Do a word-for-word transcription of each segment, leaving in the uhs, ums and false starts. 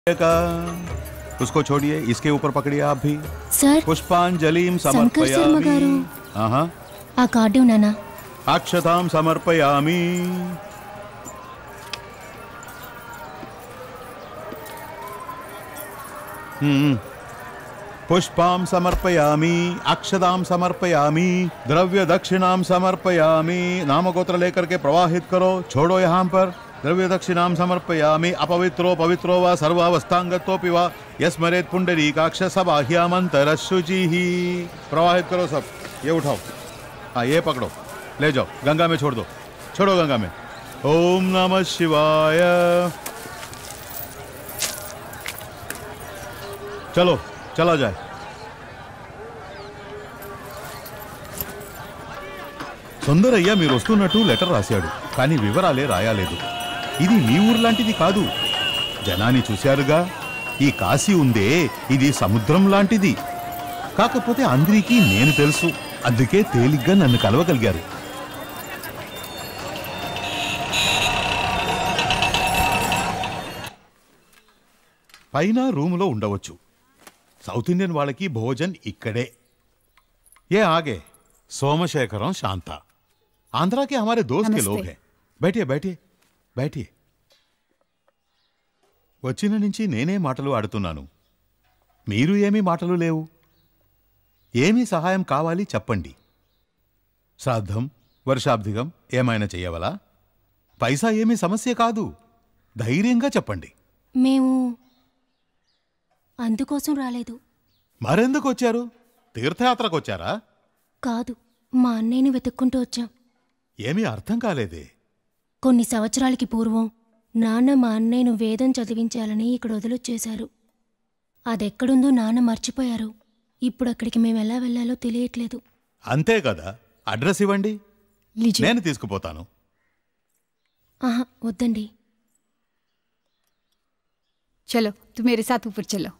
उसको छोड़िए, इसके ऊपर पकड़िए आप भी। सर, पुष्पांजलिं समर्पयामि। हाँ, आ कार्ड उन्ना अक्षतां समर्पयामि। हम्म पुष्पां समर्पयामि, अक्षतां समर्पयामि, द्रव्य दक्षिणां समर्पयामि। नामगोत्र लेकर के प्रवाहित करो, छोड़ो यहाँ पर। द्रव्य दक्षिणां समर्पयामि। अपवित्रो पवित्रो वा सर्वावस्थांगतोऽपि वा यस्मरेत् पुंडरीकाक्ष सबाह्यामंतरशुचिः। प्रवाहित करो सब। ये उठाओ, हाँ ये पकड़ो, ले जाओ, गंगा में छोड़ दो, छोड़ो गंगा में। ओम नमः शिवाय। चलो चला जाए। సుందరయ్య మీరు వస్తున్నట్టు లెటర్ రాశాడు, కానీ వివరాలే రాయలేదు. ఇది మీ ఊరు లాంటిది కాదు. జనాన్ని చూశారుగా, ఈ కాశీ ఉందే ఇది సముద్రం లాంటిది. కాకపోతే అందరికీ నేను తెలుసు, అందుకే తేలిగ్గా నన్ను కలవగలిగారు. పైన రూములో ఉండవచ్చు. సౌత్ ఇండియన్ వాళ్ళకి భోజన్ ఇక్కడే. ये आगे सोमशेखरम शांता, आंध्रा के हमारे दोस्त के लोग हैं. बैठिए बैठिए बैठिए. వచ్చిన నుంచి నేనే మాటలు ఆడుతున్నాను, మీరు ఏమీ మాటలు లేవు. ఏమీ సహాయం కావాలి చెప్పండి. శ్రాద్ధం, వర్షాబ్దిగం ఏమైనా చేయవలా? పైసా ఏమీ సమస్య కాదు, ధైర్యంగా చెప్పండి. మేము అందుకోసం రాలేదు. మరెందుకు వచ్చారు? తీర్థయాత్రకు వచ్చారా? కాదు, మా అన్నయ్యని వెతుక్కుంటూ వచ్చాం. ఏమీ అర్థం కాలేదే. కొన్ని సంవత్సరాలకి పూర్వం నాన్న మా అన్నయ్యను వేదం చదివించాలని ఇక్కడ వదిలొచ్చేశారు. అదెక్కడుందో నాన్న మర్చిపోయారు. ఇప్పుడు అక్కడికి మేము ఎలా వెళ్ళాలో తెలియట్లేదు. అంతే కదా, అడ్రస్ ఇవ్వండి, నేను తీసుకుపోతాను. ఆహా వద్దండి. చలో తు మేరే సాత్ ఊపర్ చలో.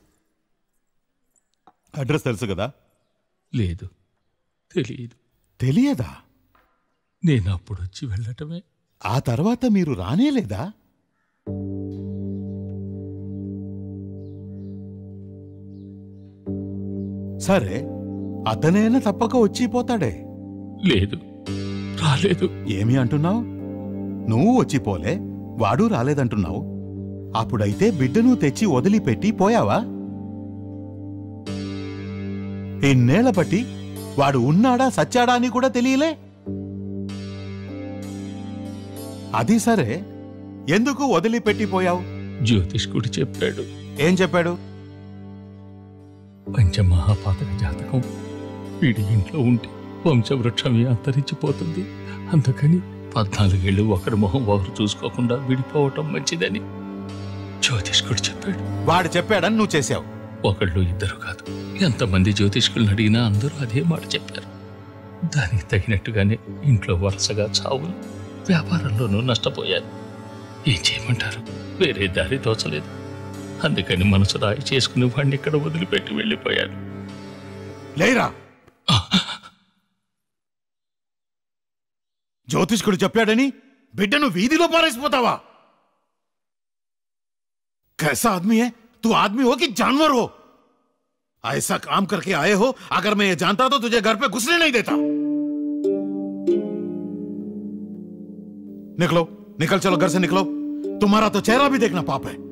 అడ్రస్ తెలుసు కదా? లేదు, తెలియదు. తెలియదా? నేను అప్పుడు వచ్చి వెళ్ళటమే. ఆ తర్వాత మీరు రానేలేదా? సరే, అతనైనా తప్పక వచ్చిపోతాడే. లేదు, రాలేదు. ఏమి అంటున్నావు? నువ్వు వచ్చిపోలే, వాడు రాలేదంటున్నావు. అప్పుడైతే బిడ్డను తెచ్చి వదిలిపెట్టి పోయావా? ఇన్నేళ్ల బట్టి వాడు ఉన్నాడా సచ్చాడా అని కూడా తెలియలే. అది సరే, ఎందుకు వదిలిపెట్టిపోయావు? జ్యోతిష్కుడు చెప్పాడు. ఏం చెప్పాడు? పంచమహాపాతక జాతకం వీడి ఇంట్లో ఉంటే వంశవృక్షమే అంతరించిపోతుంది. అందుకని పద్నాలుగేళ్లు ఒకరి మొహం ఒకరు చూసుకోకుండా విడిపోవటం మంచిదని జ్యోతిష్కుడు చెప్పాడు. వాడు చెప్పాడని నువ్వు చేశావు? ఒకళ్ళు ఇద్దరు కాదు, ఎంతమంది జ్యోతిష్కులను అడిగినా అందరూ అదే మాట చెప్పారు. దానికి తగినట్టుగానే ఇంట్లో వరుసగా చావులు, వ్యాపారంలోనూ నష్టపోయారు. ఏం చేయమంటారు? వేరే దారి తోచలేదు. అందుకని మనసు రాయి చేసుకుని వాడిని ఇక్కడ వదిలిపెట్టి వెళ్ళిపోయాను. లేరా, జ్యోతిష్కుడు చెప్పాడని బిడ్డను వీధిలో పారేసిపోతావా? कैसा आदमी है तू? आदमी हो कि जानवर हो? ऐसा काम करके आए हो, अगर मैं ये जानता तो तुझे घर पे घुसने नहीं देता. निकलो, निकल चलो, घर से निकलो. तुम्हारा तो चेहरा भी देखना पाप है.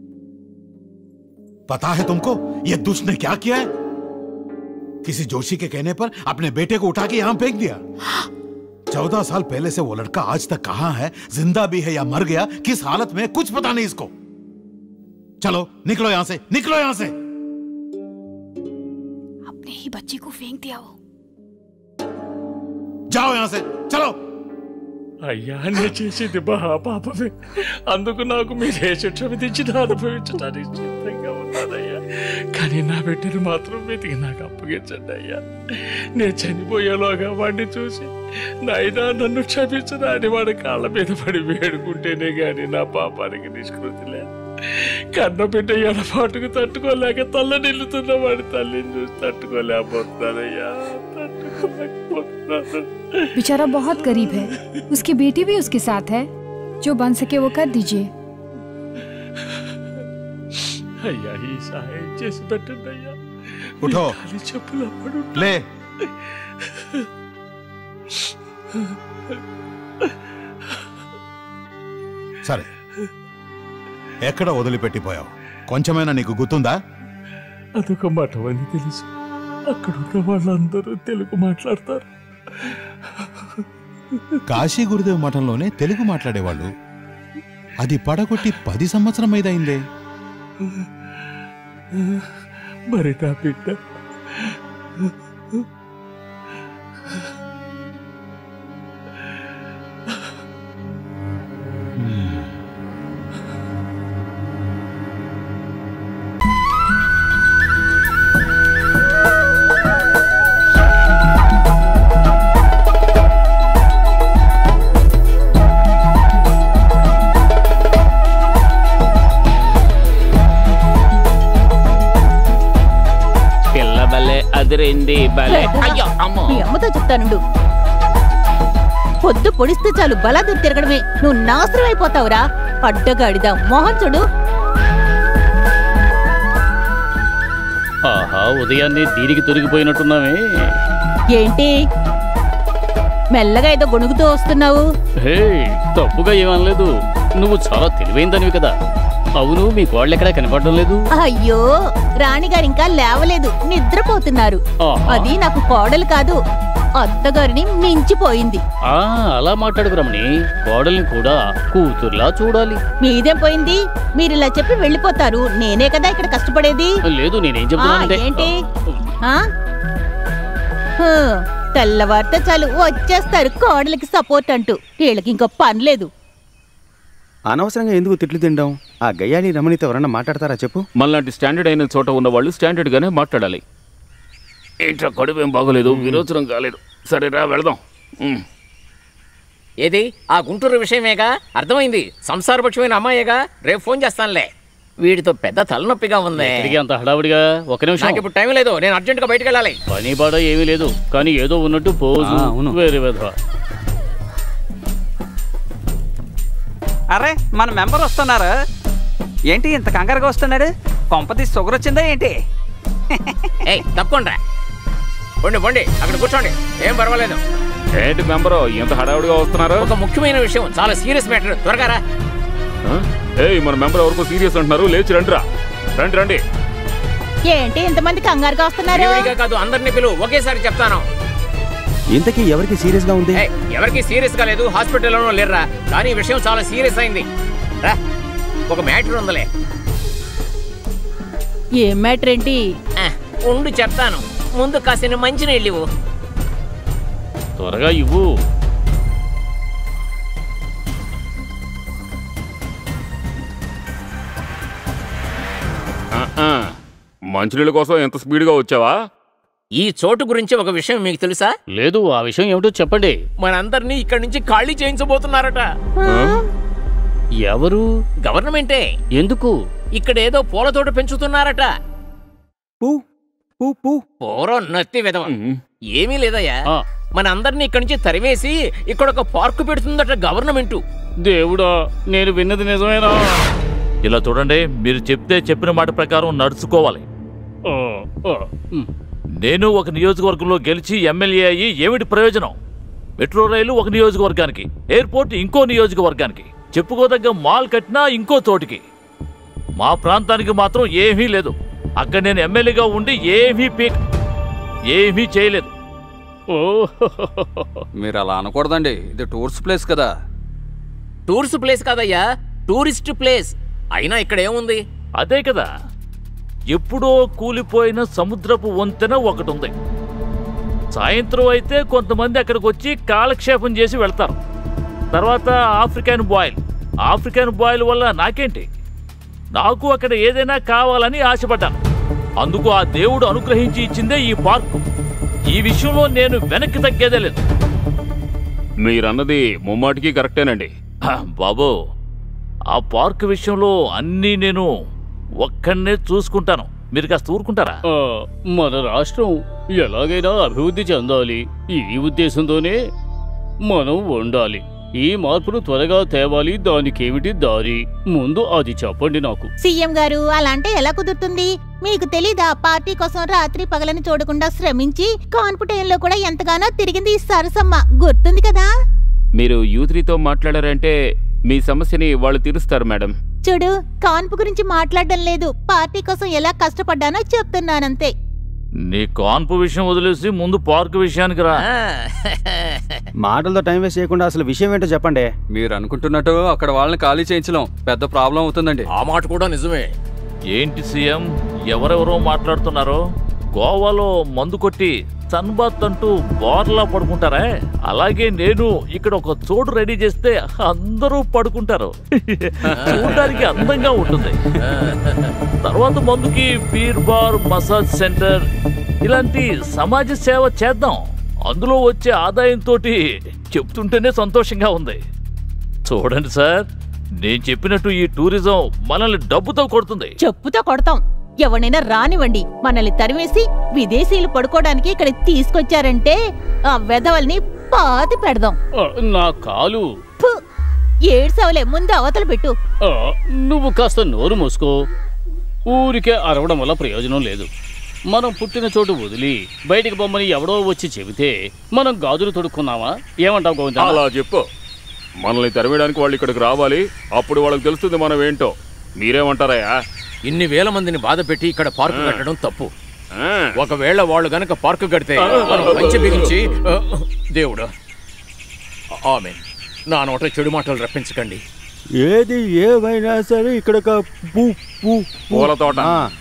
पता है तुमको ये दुष्ट ने क्या किया है? किसी जोशी के कहने पर अपने बेटे को उठा के यहां फेंक दिया. चौदह साल पहले से वो लड़का आज तक कहां है, जिंदा भी है या मर गया, किस हालत में, कुछ पता नहीं इसको. चलो निकलो यहां से, निकलो यहां से. अपने ही बच्चे को फेंक दिया वो. जाओ यहां से, चलो. అయ్యా, నేను చేసేది మహాపాపమే. అందుకు నాకు మీరే శిక్ష విధించిన అనుభవించడానికి సిద్ధంగా ఉన్నానయ్యా. కానీ నా బిడ్డను మాత్రం వెతికి నాకు అప్పగించండి అయ్యా. నేను చనిపోయేలోగా వాడిని చూసి నాయనా నన్ను క్షమించరా అని వాడి కాళ్ళ మీద పడి వేడుకుంటేనే గాని నా పాపానికి నిష్కృతి లేదు. కన్న బిడ్డ ఎడపాటుకు తట్టుకోలేక తల్ల నిల్లుతున్న వాడి తల్లిని చూసి తట్టుకోలేకపోతున్నానయ్యా, తట్టుకోలేకపోతున్నాను. बेचारा बहुत गरीब है, उसकी बेटी भी उसके साथ है. जो बन सके वो कर दीजिए. అయ్యా ఈ సహాయం చేసి పెట్టండి అయ్యా. ఉఠో చెప్పులు అప్పుడు లే. సరే, ఎక్కడ వదిలిపెట్టిపోయావు? కొంచెమైనా నీకు గుర్తుందా? అదొక మఠం అని తెలుసు. అక్కడున్న వాళ్ళందరూ తెలుగు మాట్లాడతారు. కాశీ గురుదేవ్ మఠంలోనే తెలుగు మాట్లాడేవాళ్ళు. అది పడగొట్టి పది సంవత్సరం ఐదైందే. మరి నా బిడ్డ మీ అమ్మతో చెప్తానుండు. పొద్దు పొడిస్తే చాలు బలాదూరు తిరగడమే. నువ్వు నాశనం అయిపోతావురా అడ్డగాడిదా. మోహన్ చూడు. ఆహా, ఉదయాన్నే దీనికి తొలగిపోయినట్టున్నావే. ఏంటి మెల్లగా ఏదో గొణుగుతూ వస్తున్నావు? హే, తప్పుగా ఏమనలేదు. నువ్వు చాలా తెలివైందనివి కదా. అవును, మీ కోళ్ళెక్కడా కనపడడం లేదు? అయ్యో, రాణిగారు ఇంకా లేవలేదు, నిద్రపోతున్నారు. అది నాకు కోడలు కాదు, అత్తగారిని మించిపోయింది. ఆ అలా మాట్లాడుకు రమణి. కోడల్ని కూడా కూతుర్లా చూడాలి. మీదేం పోయింది? మీరు ఇలా చెప్పి వెళ్ళిపోతారు. నేనే కదా ఇక్కడ కష్టపడేది. లేదు, నేనేం చెప్తున్నానంటే ఏంటి తెల్లవారితే చాలు వచ్చేస్తారు కోడలికి సపోర్ట్ అంటూ. వీళ్ళకి ఇంకో పని లేదు. అనవసరంగా ఎందుకు తిట్లు తింటాం? ఆ గయ్యాళి రమణితో ఎవరన్నా మాట్లాడతారా చెప్పు? మనలాంటి స్టాండర్డ్ అయిన చోట ఉన్న వాళ్ళు స్టాండర్డ్ గానే మాట్లాడాలి. ఏంట్రా, కడుపు ఏం బాగోలేదు, విరోచనం కాలేదు. సరేరా వెళదాం. ఏది ఆ గుంటూరు విషయమేగా? అర్థమైంది. సంసారపక్షమైన అమ్మాయేగా. రేపు ఫోన్ చేస్తానులే. వీడితో పెద్ద తలనొప్పిగా ఉంది. అంత హడావుడిగా. ఒక నిమిషం, నాకు ఇప్పుడు టైం లేదు. నేను అర్జెంట్ గా బయటకు వెళ్ళాలి. పని బాడ ఏమీ లేదు, కానీ ఏదో ఉన్నట్టు పోజు వేరే విధ. అరే, మన మెంబర్ వస్తున్నారు. ఏంటి ఇంత కంగారుగా వస్తున్నాడు? కొంపతి షుగర్ వచ్చిందా ఏంటి? ఏయ్ తప్పకుండా పొండి పొండి, అక్కడ కూర్చోండి, ఏం పర్వాలేదు. ఏంటి మెంబరు ఎంత హడావుడిగా వస్తున్నారు? ఒక ముఖ్యమైన విషయం, చాలా సీరియస్ మ్యాటర్. త్వరగా రా. ఏయ్, మన మెంబర్ ఎవరికో సీరియస్ అంటున్నారు. లేచి రండి రా. రండి రండి. ఏంటి ఇంతమంది కంగారుగా వస్తున్నారు? కాదు, అందరినీ పిలువు, ఒకేసారి చెప్తాను. ఇంతకీ ఎవరికి సీరియస్ గా ఉంది? ఎవరికి సీరియస్ గా లేదు, హాస్పిటల్లోనూ లేరురా. కానీ విషయం చాలా సీరియస్ అయింది. రా, ఒక మ్యాటర్ ఉందలే. ఏం మ్యాటర్ ఏంటి? ఉండు చెప్తాను. ముందు కాసిన మంచినీళ్ళు ఇవ్వు. త్వరగా ఇవ్వు. మంచినీళ్ళ కోసం ఎంత స్పీడ్గా వచ్చావా? ఈ చోటు గురించి ఒక విషయం మీకు తెలుసా? లేదు, ఆ విషయం ఏమిటో చెప్పండి. మనందరినీ ఇక్కడి నుంచి ఖాళీ చేయించబోతున్నారట. ఎవరు? గవర్నమెంటే. ఎందుకు? ఇక్కడ ఏదో పూల తోట పెంచుతున్నారట. పూర నత్తి విధవ. ఏమీ లేదయ్యా, మన అందరినీ ఇక్కడి నుంచి తరివేసి ఇక్కడ ఒక పార్కు పెడుతుందట గవర్నమెంట్. దేవుడా, నేను విన్నది నిజమేనా? ఇలా చూడండి, మీరు చెప్తే చెప్పిన మాట ప్రకారం నడుచుకోవాలి. నేను ఒక నియోజకవర్గంలో గెలిచి ఎమ్మెల్యే అయ్యి ఏమిటి ప్రయోజనం? మెట్రో రైలు ఒక నియోజకవర్గానికి, ఎయిర్పోర్ట్ ఇంకో నియోజకవర్గానికి, చెప్పుకోదగ్గ మాల్ కట్టినా ఇంకో చోటికి. మా ప్రాంతానికి మాత్రం ఏమీ లేదు. అక్కడ నేను ఎమ్మెల్యేగా ఉండి ఏమీ పీక్ ఏమీ చేయలేదు. ఓ, మీరు అలా అనకూడదండి. ఇది టూరిస్ట్ ప్లేస్ కదా. టూరిస్ట్ ప్లేస్ కాదయ్యా, టూరిస్ట్ ప్లేస్. అయినా ఇక్కడ ఏముంది? అదే కదా, ఎప్పుడో కూలిపోయిన సముద్రపు వంతెన ఒకటి ఉంది. సాయంత్రం అయితే కొంతమంది అక్కడికి వచ్చి కాలక్షేపం చేసి వెళ్తారు. తర్వాత ఆఫ్రికన్ బాయిల్. ఆఫ్రికన్ బాయిల్ వల్ల నాకేంటి? నాకు అక్కడ ఏదైనా కావాలని ఆశపడ్డాను. అందుకు ఆ దేవుడు అనుగ్రహించి ఇచ్చిందే ఈ పార్కు. ఈ విషయంలో నేను వెనక్కి తగ్గేదే లేదు. మీరన్నది ముమ్మాటికి కరెక్టేనండి బాబు. ఆ పార్క్ విషయంలో అన్నీ నేను ఒక్కడనే చూసుకుంటాను. మీరు కాస్త ఊరుకుంటారా? మన రాష్ట్రం ఎలాగైనా అభివృద్ధి చెందాలి. ఈ ఉద్దేశంతోనే మనం ఉండాలి. ఈ మార్పును త్వరగా తేవాలి, దానికేమిటి దారి? ముందు అది చెప్పండి నాకు. సీఎం గారు అలా అంటే ఎలా కుదురుతుంది? మీకు తెలీదా, పార్టీ కోసం రాత్రి పగలని చూడకుండా శ్రమించి కాన్పుటైన్లో కూడా ఎంతగానో తిరిగింది ఈ సరసమ్మ, గుర్తుంది కదా? మీరు యూత్రీతో మాట్లాడారంటే మీ సమస్యని వాళ్ళు తీరుస్తారు మేడం. చూడు, కాన్పు గురించి మాట్లాడడం లేదు, పార్టీ కోసం ఎలా కష్టపడ్డానో చెప్తున్నానంతే. నీ కాన్పు విషయం వదిలేసి ముందు పార్క్ విషయానికి రా. మాటలతో టైం వేస్ట్ చేయకుండా అసలు విషయం ఏంటో చెప్పండి. మీరు అనుకుంటున్నట్టు అక్కడ వాళ్ళని ఖాళీ చేయించలేం, పెద్ద ప్రాబ్లం అవుతుందండి. ఆ మాట కూడా నిజమే. ఏంటి సీఎం, ఎవరెవరో మాట్లాడుతున్నారో? గోవాలో మందు కొట్టి సన్బాత్ అంటూ బోర్లా పడుకుంటారా? అలాగే నేను ఇక్కడ ఒక చోటు రెడీ చేస్తే అందరూ పడుకుంటారు. చూడడానికి అందంగా ఉంటుంది. తర్వాత మందుకి బీర్ బార్, మసాజ్ సెంటర్ ఇలాంటి సమాజ సేవ చేద్దాం. అందులో వచ్చే ఆదాయంతో చెప్తుంటేనే సంతోషంగా ఉంది. చూడండి సార్, నేను చెప్పినట్టు ఈ టూరిజం మనల్ని డబ్బుతో కొడుతుంది. చెప్పుతో కొడతాం. ఎవరైనా రానివ్వండి, మనల్ని తరివేసి విదేశీయులు పడుకోవడానికి ఇక్కడ తీసుకొచ్చారంటే ఆ వెధవల్ని పాతి పెడదాం. నా కాలు. ఏడ్సవలే, ముందు అవతల పెట్టు. నువ్వు కాస్త నోరు మూసుకో. ఊరికే అరవడం వల్ల ప్రయోజనం లేదు. మనం పుట్టిన చోటు వదిలి బయటికి బొమ్మని ఎవడో వచ్చి చెబితే మనం గాజులు తొడుక్కున్నావా? ఏమంటావు గోవింద? అలా చెప్పు. మనల్ని తరివేయడానికి వాళ్ళు ఇక్కడికి రావాలి, అప్పుడు వాళ్ళకి తెలుస్తుంది మనం ఏంటో. మీరేమంటారయ్యా? ఇన్ని వేల మందిని బాధ పెట్టి ఇక్కడ పార్కు కట్టడం తప్పు. ఒకవేళ వాళ్ళు గనక పార్కు కడితే మనం పంచె బిగించి, దేవుడు ఆమెన్, నా నోట చెడు మాటలు రప్పించకండి. ఏది ఏమైనా సరే ఇక్కడ పూల తోట.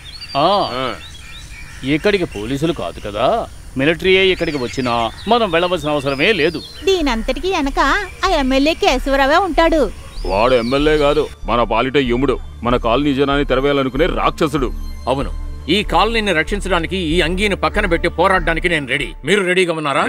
ఇక్కడికి పోలీసులు కాదు కదా, మిలిటరీయే ఇక్కడికి వచ్చినా మనం వెళ్ళవలసిన అవసరమే లేదు. దీనంతటికి వెనక ఆ ఎమ్మెల్యే కేశవరావే ఉంటాడు. వాడు ఎమ్మెల్యే కాదు, మన పాలిట యముడు, మన కాలనీ జనాన్ని తెరవేయాలనుకునే రాక్షసుడు. అవును, ఈ కాలనీని రక్షించడానికి ఈ అంగీని పక్కన పెట్టి పోరాడడానికి నేను రెడీ. మీరు రెడీగా ఉన్నారా?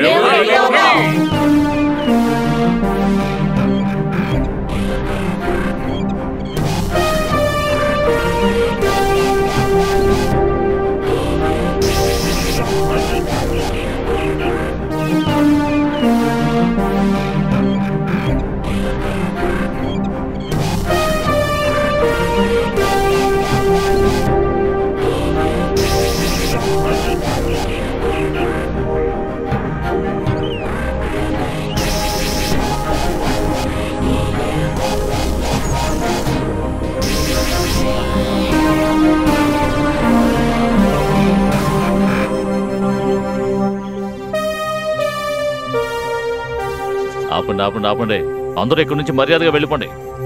ఆపండి ఆపండి ఆపండి, అందరూ ఇక్కడి నుంచి మర్యాదగా వెళ్ళిపోండి.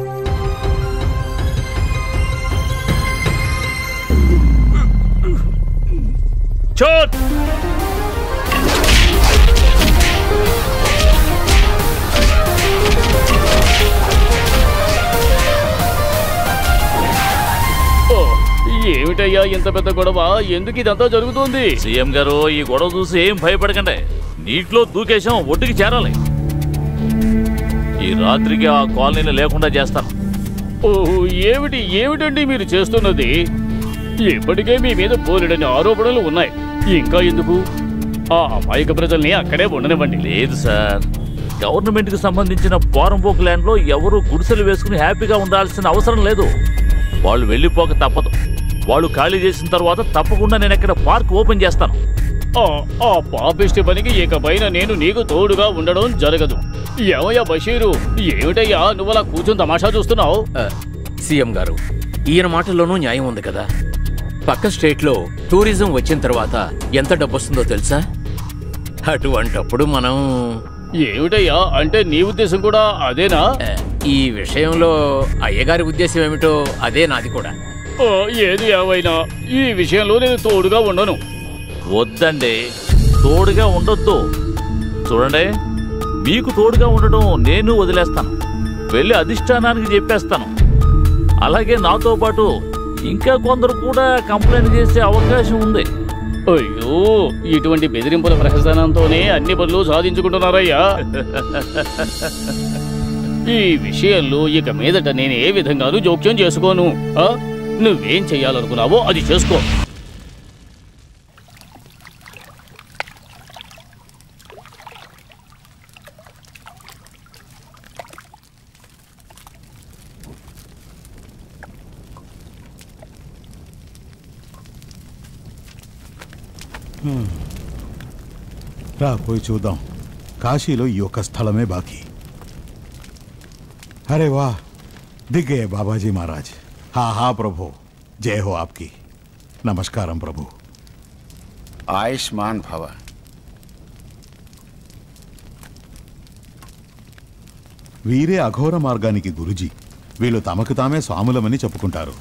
చోట్! ఏమిటయ్యా ఇంత పెద్ద గొడవ? ఎందుకు ఇదంతా జరుగుతుంది? సీఎం గారు, ఈ గొడవ చూసి ఏం భయపడకండి. నీటిలో దూకేశాం, ఒడ్డుకి చేరాలి. ఈ రాత్రికి ఆ కాలనీని లేకుండా చేస్తాను. ఓ, ఏమిటి ఏమిటండి మీరు చేస్తున్నది? ఇప్పటికే మీ మీద బోలెడని ఆరోపణలు ఉన్నాయి. ఇంకా ఎందుకు? ఆ అమాయక ప్రజల్ని అక్కడే ఉండనివ్వండి. లేదు సార్, గవర్నమెంట్ కి సంబంధించిన పోరంపోకు ల్యాండ్ లో ఎవరు గుడిసెలు వేసుకుని హ్యాపీగా ఉండాల్సిన అవసరం లేదు. వాళ్ళు వెళ్ళిపోక తప్పదు. వాళ్ళు ఖాళీ చేసిన తర్వాత తప్పకుండా నేను ఇక్కడ పార్క్ ఓపెన్ చేస్తాను. ఆ పాపిష్టి పనికి ఇకపైన నేను నీకు తోడుగా ఉండడం జరగదు. ఏమయ్యా బషీరు, ఏమిటయ్యా నువ్వు అలా కూర్చొని తమాషా చూస్తున్నావు? సీఎం గారు, ఈయన మాటల్లోనూ న్యాయం ఉంది కదా. పక్క స్టేట్ లో టూరిజం వచ్చిన తర్వాత ఎంత డబ్బు వస్తుందో తెలుసా? అటువంటప్పుడు మనం... ఏమిటయ్యా అంటే నీ ఉద్దేశం కూడా అదేనా? ఈ విషయంలో అయ్యగారి ఉద్దేశం ఏమిటో అదే నాది కూడా. ఏది ఏమైనా ఈ విషయంలో నేను తోడుగా ఉండను. వద్దండి, తోడుగా ఉండొద్దు. చూడండి, మీకు తోడుగా ఉండడం నేను వదిలేస్తాను, వెళ్ళి అధిష్టానానికి చెప్పేస్తాను. అలాగే నాతో పాటు ఇంకా కొందరు కూడా కంప్లైంట్ చేసే అవకాశం ఉంది. అయ్యో, ఇటువంటి బెదిరింపుల ప్రహసనంతోనే అన్ని పనులు సాధించుకుంటున్నారయ్యా. ఈ విషయంలో ఇక మీదట నేను ఏ విధంగానూ జోక్యం చేసుకోను. నువ్వేం చెయ్యాలనుకున్నావో అది చేసుకో. రా పోయి చూద్దాం. కాశీలో ఈ ఒక్క స్థలమే బాకీ. अरे वाह, दिख गए बाबाजी महाराज. हाँ हाँ प्रभु, जय हो आपकी. नमस्कारम प्रभु. आयुष्मान भव. వీరే అఘోర మార్గానికి గురుజీ. వీళ్ళు తమకు తామే స్వాములమని చెప్పుకుంటారు.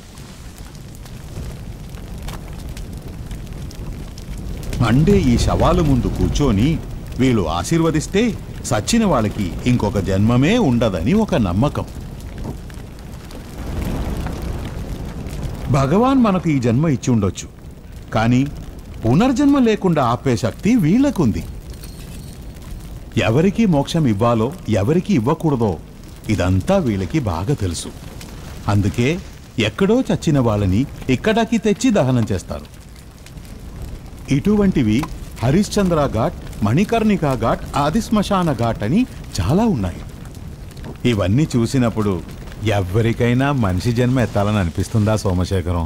మండే ఈ శవాలు ముందు కూర్చొని వీళ్ళు ఆశీర్వదిస్తే సచ్చిన వాళ్ళకి ఇంకొక జన్మమే ఉండదని ఒక నమ్మకం. భగవాన్ మనకు ఈ జన్మ ఇచ్చి ఉండొచ్చు, కానీ పునర్జన్మ లేకుండా ఆపే శక్తి వీళ్ళకుంది. ఎవరికి మోక్షం ఇవ్వాలో ఎవరికి ఇవ్వకూడదో ఇదంతా వీళ్ళకి బాగా తెలుసు. అందుకే ఎక్కడో చచ్చిన వాళ్ళని ఇక్కడికి తెచ్చి దహనం చేస్తారు. ఇటువంటివి హరిశ్చంద్ర ఘాట్, మణికర్ణికా ఘాట్, ఆది శ్మశాన ఘాట్ అని చాలా ఉన్నాయి. ఇవన్నీ చూసినప్పుడు ఎవరికైనా మనిషి జన్మ ఎత్తాలని అనిపిస్తుందా సోమశేఖరం?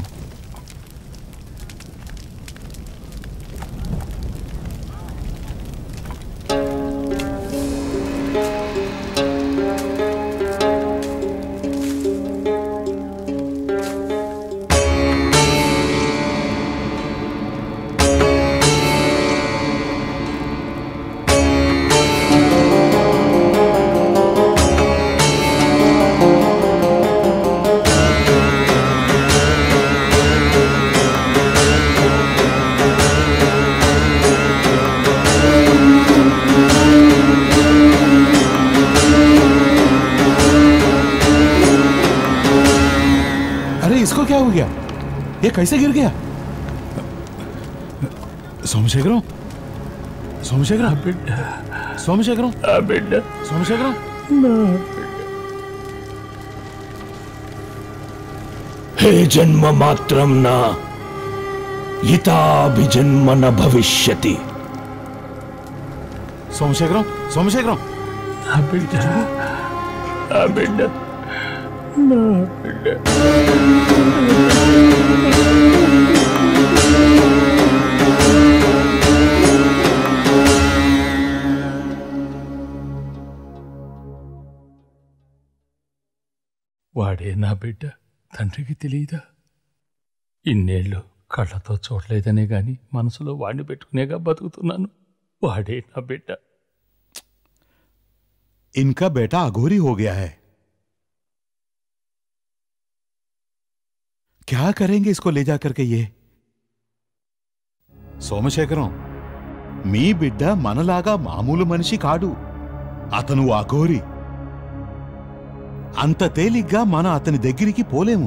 ये कैसे गिर गया? सोमशेखरम, सोमशेखरम, सोमशेखरम, सोमशेखरम, हे जन्म मात्रम न इताभिजन्म न भविष्यति. सोमशेखरम, सोमशेखरम, बिड्डा, बिड्डा, ना बिड्डा. వాడే నా బిడ్డ, తండ్రికి తెలియదా? ఇన్నేళ్ళు కళ్ళతో చూడలేదనే గాని మనసులో వాడిని పెట్టుకునేగా బతుకుతున్నాను. వాడే నా బిడ్డ. इनका बेटा अघोरी हो गया है. क्या करेंगे इसको ले जाकर के? ये సోమశేఖరం, మీ బిడ్డ మనలాగా మామూలు మనిషి కాడు. అతను అఘోరి. అంత తేలిగ్గా మన అతని దగ్గరికి పోలేము.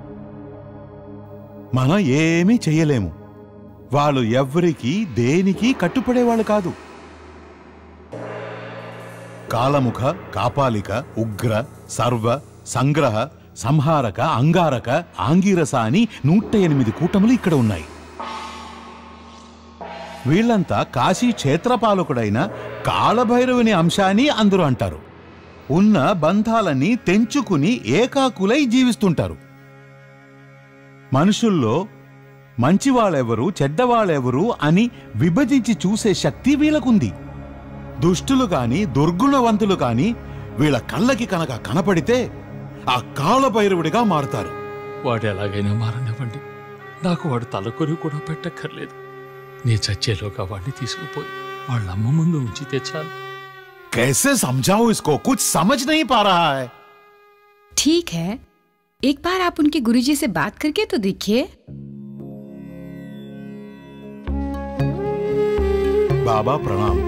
మనం ఏమీ చెయ్యలేము. వాళ్ళు ఎవ్వరికీ దేనికి కట్టుపడేవాళ్ళు కాదు. కాలముఖ, కాపాలిక, ఉగ్ర, సర్వ, సంగ్రహ, సంహారక, అంగారక, ఆంగీరస అని నూట ఎనిమిది కూటములు ఇక్కడ ఉన్నాయి. వీళ్లంతా కాశీ క్షేత్రపాలకుడైన కాళభైరవుని అంశాన్ని అందరూ అంటారు. ఉన్న బంధాలన్నీ తెంచుకుని ఏకాకులై జీవిస్తుంటారు. మనుషుల్లో మంచివాళ్ళెవరు, చెడ్డవాళ్ళెవరు అని విభజించి చూసే శక్తి వీళ్ళకుంది. దుష్టులు కాని, దుర్గుణవంతులు కాని వీళ్ళ కళ్ళకి కనుక కనపడితే ఆ కాళభైరవుడిగా మారుతారు. వాడు ఎలాగైనా మారనివ్వండి. నాకు వాడు తలకొరి కూడా పెట్టక్కర్లేదు. నీ చచ్చేలోగా వాడిని తీసుకుపోయి వాళ్ళ అమ్మ ముందు ఉంచితే చాలు. कैसे समझाऊं इसको? कुछ समझ नहीं पा रहा है. ठीक है, एक बार आप उनके गुरुजी से बात करके तो देखिए. बाबा प्रणाम.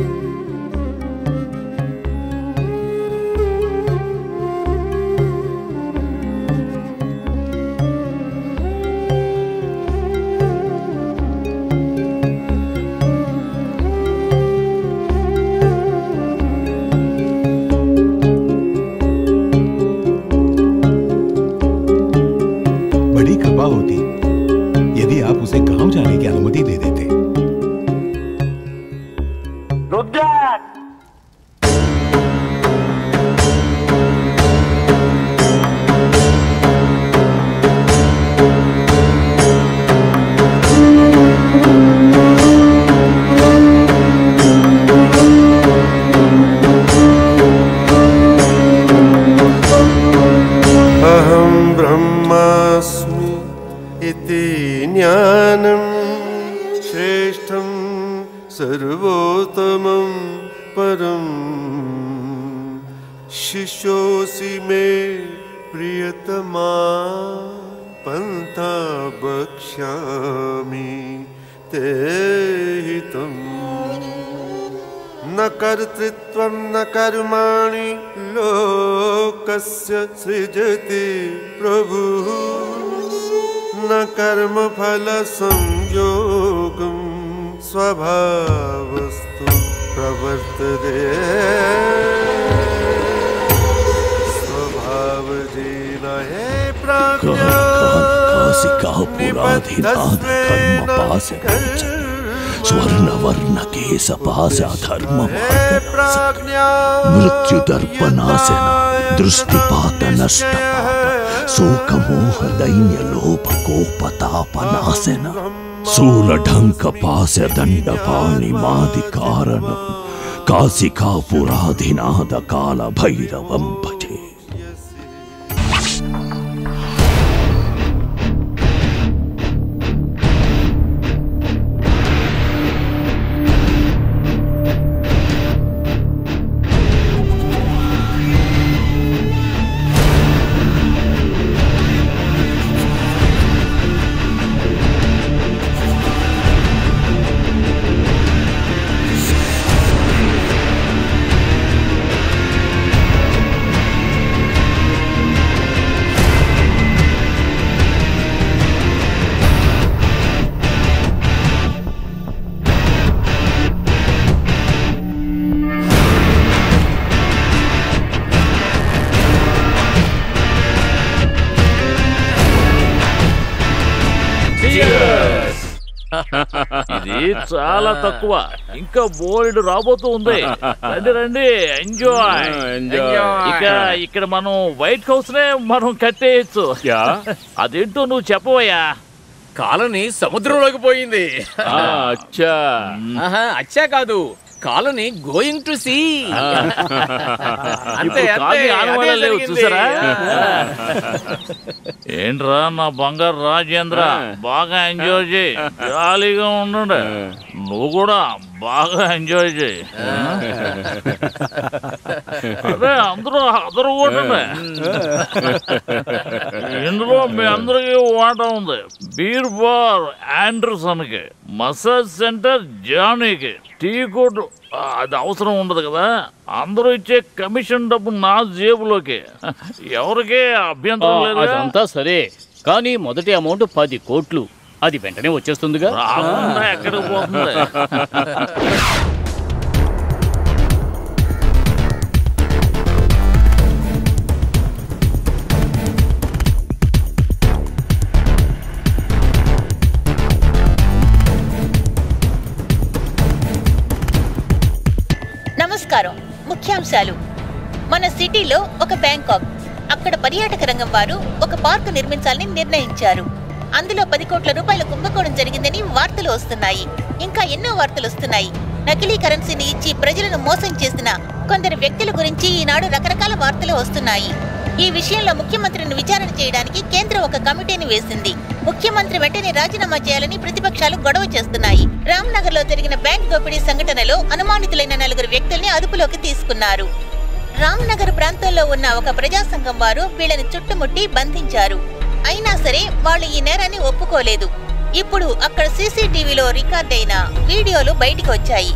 होती यदि आप उसे गांव जाने की अनुमति दे देते. इति ज्ञानं श्रेष्ठं सर्वोत्तमं परं शिष्योऽसि मे प्रियतमा पंथा वक्ष्यामि ते हितम् न कर्तृत्वं न कर्माणि लोकस्य सृजति प्रभुः न कर्मफलसंयोगं स्वभावस्तु प्रवर्तते स्वभावजेन हे प्राज्ञा स्वर्ण वर्ण केश पास धर्म मृत्यु दर्पनाशन दृष्टिपात नष्ट शोक मोह दैन्य लोभ कोपतापनाशन शूल ढंक पास दंड पाणि मादि कारण काशिका पुराधिनाद काल भैरवं भजे ఇది చాలా తక్కువ, ఇంకా బోల్డ్ రాబోతూ ఉంది. రండి రండి, ఎంజాయ్. ఇక ఇక్కడ మనం వైట్ హౌస్ నే మనం కట్టేయచ్చు. అదేంటో నువ్వు చెప్పవయ్యా. కాలనీ సముద్రంలోకి పోయింది. అచ్చా అచ్చా కాదు, కాలనీ గోయింగ్ టు సీ. అంతే లేవు చూసారా? ఏంట్రా నా బంగారు రాజేంద్ర, బాగా ఎంజాయ్ చేయి, జాలీగా ఉండండి. నువ్వు కూడా బాగా ఎంజాయ్ చేయి. అదే అందరూ అందరూ కొట్టండి. ఇందులో మీ అందరికీ వాటా ఉంది. బీర్ బార్ ఆండర్సన్ కి, మసాజ్ సెంటర్ జానీకి, టీ కోట్ అది అవసరం ఉండదు కదా. అందరూ ఇచ్చే కమిషన్ డబ్బు నా జేబులోకి. ఎవరికే అభ్యంతరం లేదు. అదంతా సరే, కానీ మొదటి అమౌంట్ పది కోట్లు. అది వెంటనే వచ్చేస్తుందిగా. ఎక్కడికి పోతుంది? నమస్కారం. ముఖ్యాంశాలు. మన సిటీలో ఒక బ్యాంకాక్, అక్కడ పర్యాటక రంగం వారు ఒక పార్కు నిర్మించాలని నిర్ణయించారు. అందులో పది కోట్ల రూపాయల కుంభకోణం జరిగిందని వార్తలు వస్తున్నాయి. ఇంకా ఎన్నో వార్తలు వస్తున్నాయి. నకిలీ కరెన్సీని ఇచ్చి ప్రజలను మోసం చేసిన కొందరు వ్యక్తుల గురించి ఈనాడు రకరకాల వార్తలు వస్తున్నాయి. ఈ విషయంలో ముఖ్యమంత్రిని విచారణ చేయడానికి కేంద్రం ఒక కమిటీని వేసింది. ముఖ్యమంత్రి వెంటనే రాజీనామా చేయాలని ప్రతిపక్షాలు గొడవ చేస్తున్నాయి. రామ్నగర్ లో జరిగిన బ్యాంక్ దోపిడీ సంఘటనలో అనుమానితులైన నలుగురు వ్యక్తుల్ని అదుపులోకి తీసుకున్నారు. రామ్నగర్ ప్రాంతంలో ఉన్న ఒక ప్రజా సంఘం వారు వీళ్ళని చుట్టుముట్టి బంధించారు. అయినా సరే వాళ్ళు ఈ నేరాన్ని ఒప్పుకోలేదు. ఇప్పుడు అక్కడ సీసీటీవీలో రికార్డైన వీడియోలు బయటికి వచ్చాయి.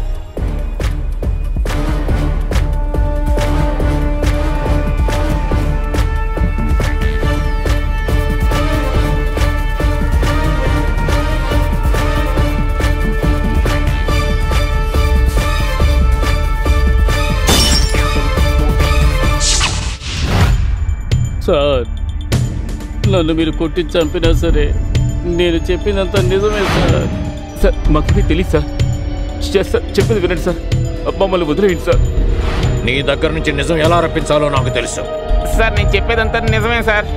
సార్, నన్ను మీరు కొట్టి చంపినా సరే నేను చెప్పినంత నిజమే సార్. సార్ మాకు తెలియదు సార్. సార్ చెప్పేది వినండి సార్, మమ్మల్ని వదిలేయండి సార్. నీ దగ్గర నుంచి నిజం ఎలా రప్పించాలో నాకు తెలుసు సార్. నేను చెప్పేదంతా నిజమే సార్.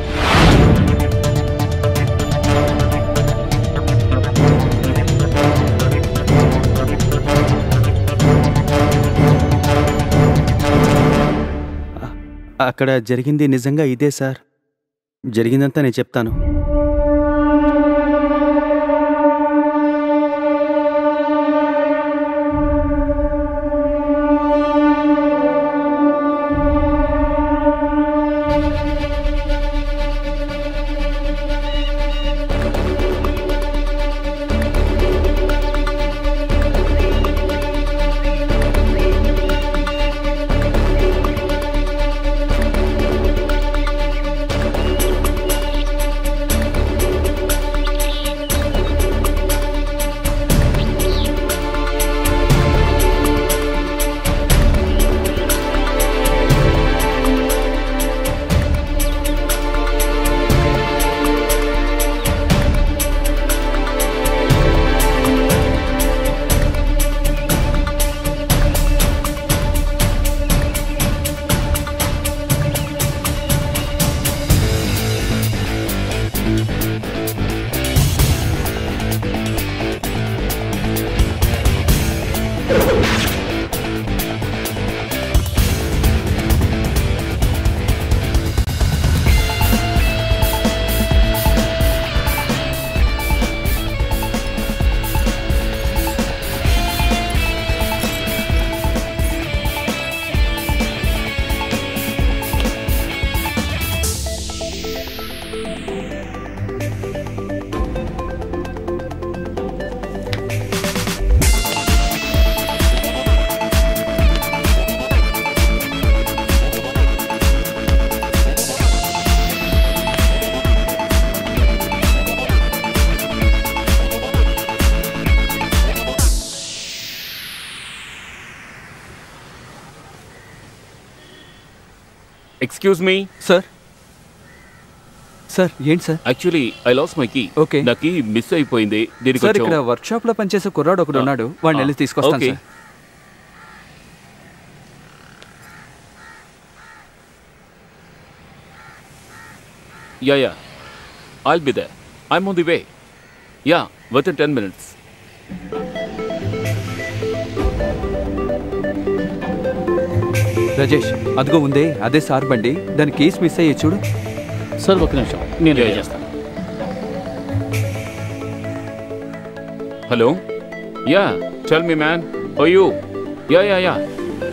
అక్కడ జరిగింది నిజంగా ఇదే సార్. జరిగిందంతా నేను చెప్తాను. ఎక్స్క్యూజ్ మీ సార్ సార్ ఏంటి sir actually I lost my key okay నా కీ మిస్ అయిపోయింది దీనికి సార్ ఇక్కడ వర్క్ షాప్ లో పనిచేసే కుర్రాడు ఒకడు ఉన్నాడు వాడిని వెళ్ళి తీసుకొస్తాను sir ya ya I'll be there I'm on the way ya with in ten minutes Rajesh అదిగో ఉందే అదే సార్ బండి దాని కేసు మిస్ అయ్యే చూడు సార్ ఒక నిమిషం నేను రెడీ చేస్తాను hello ya tell me man oh you ya ya ya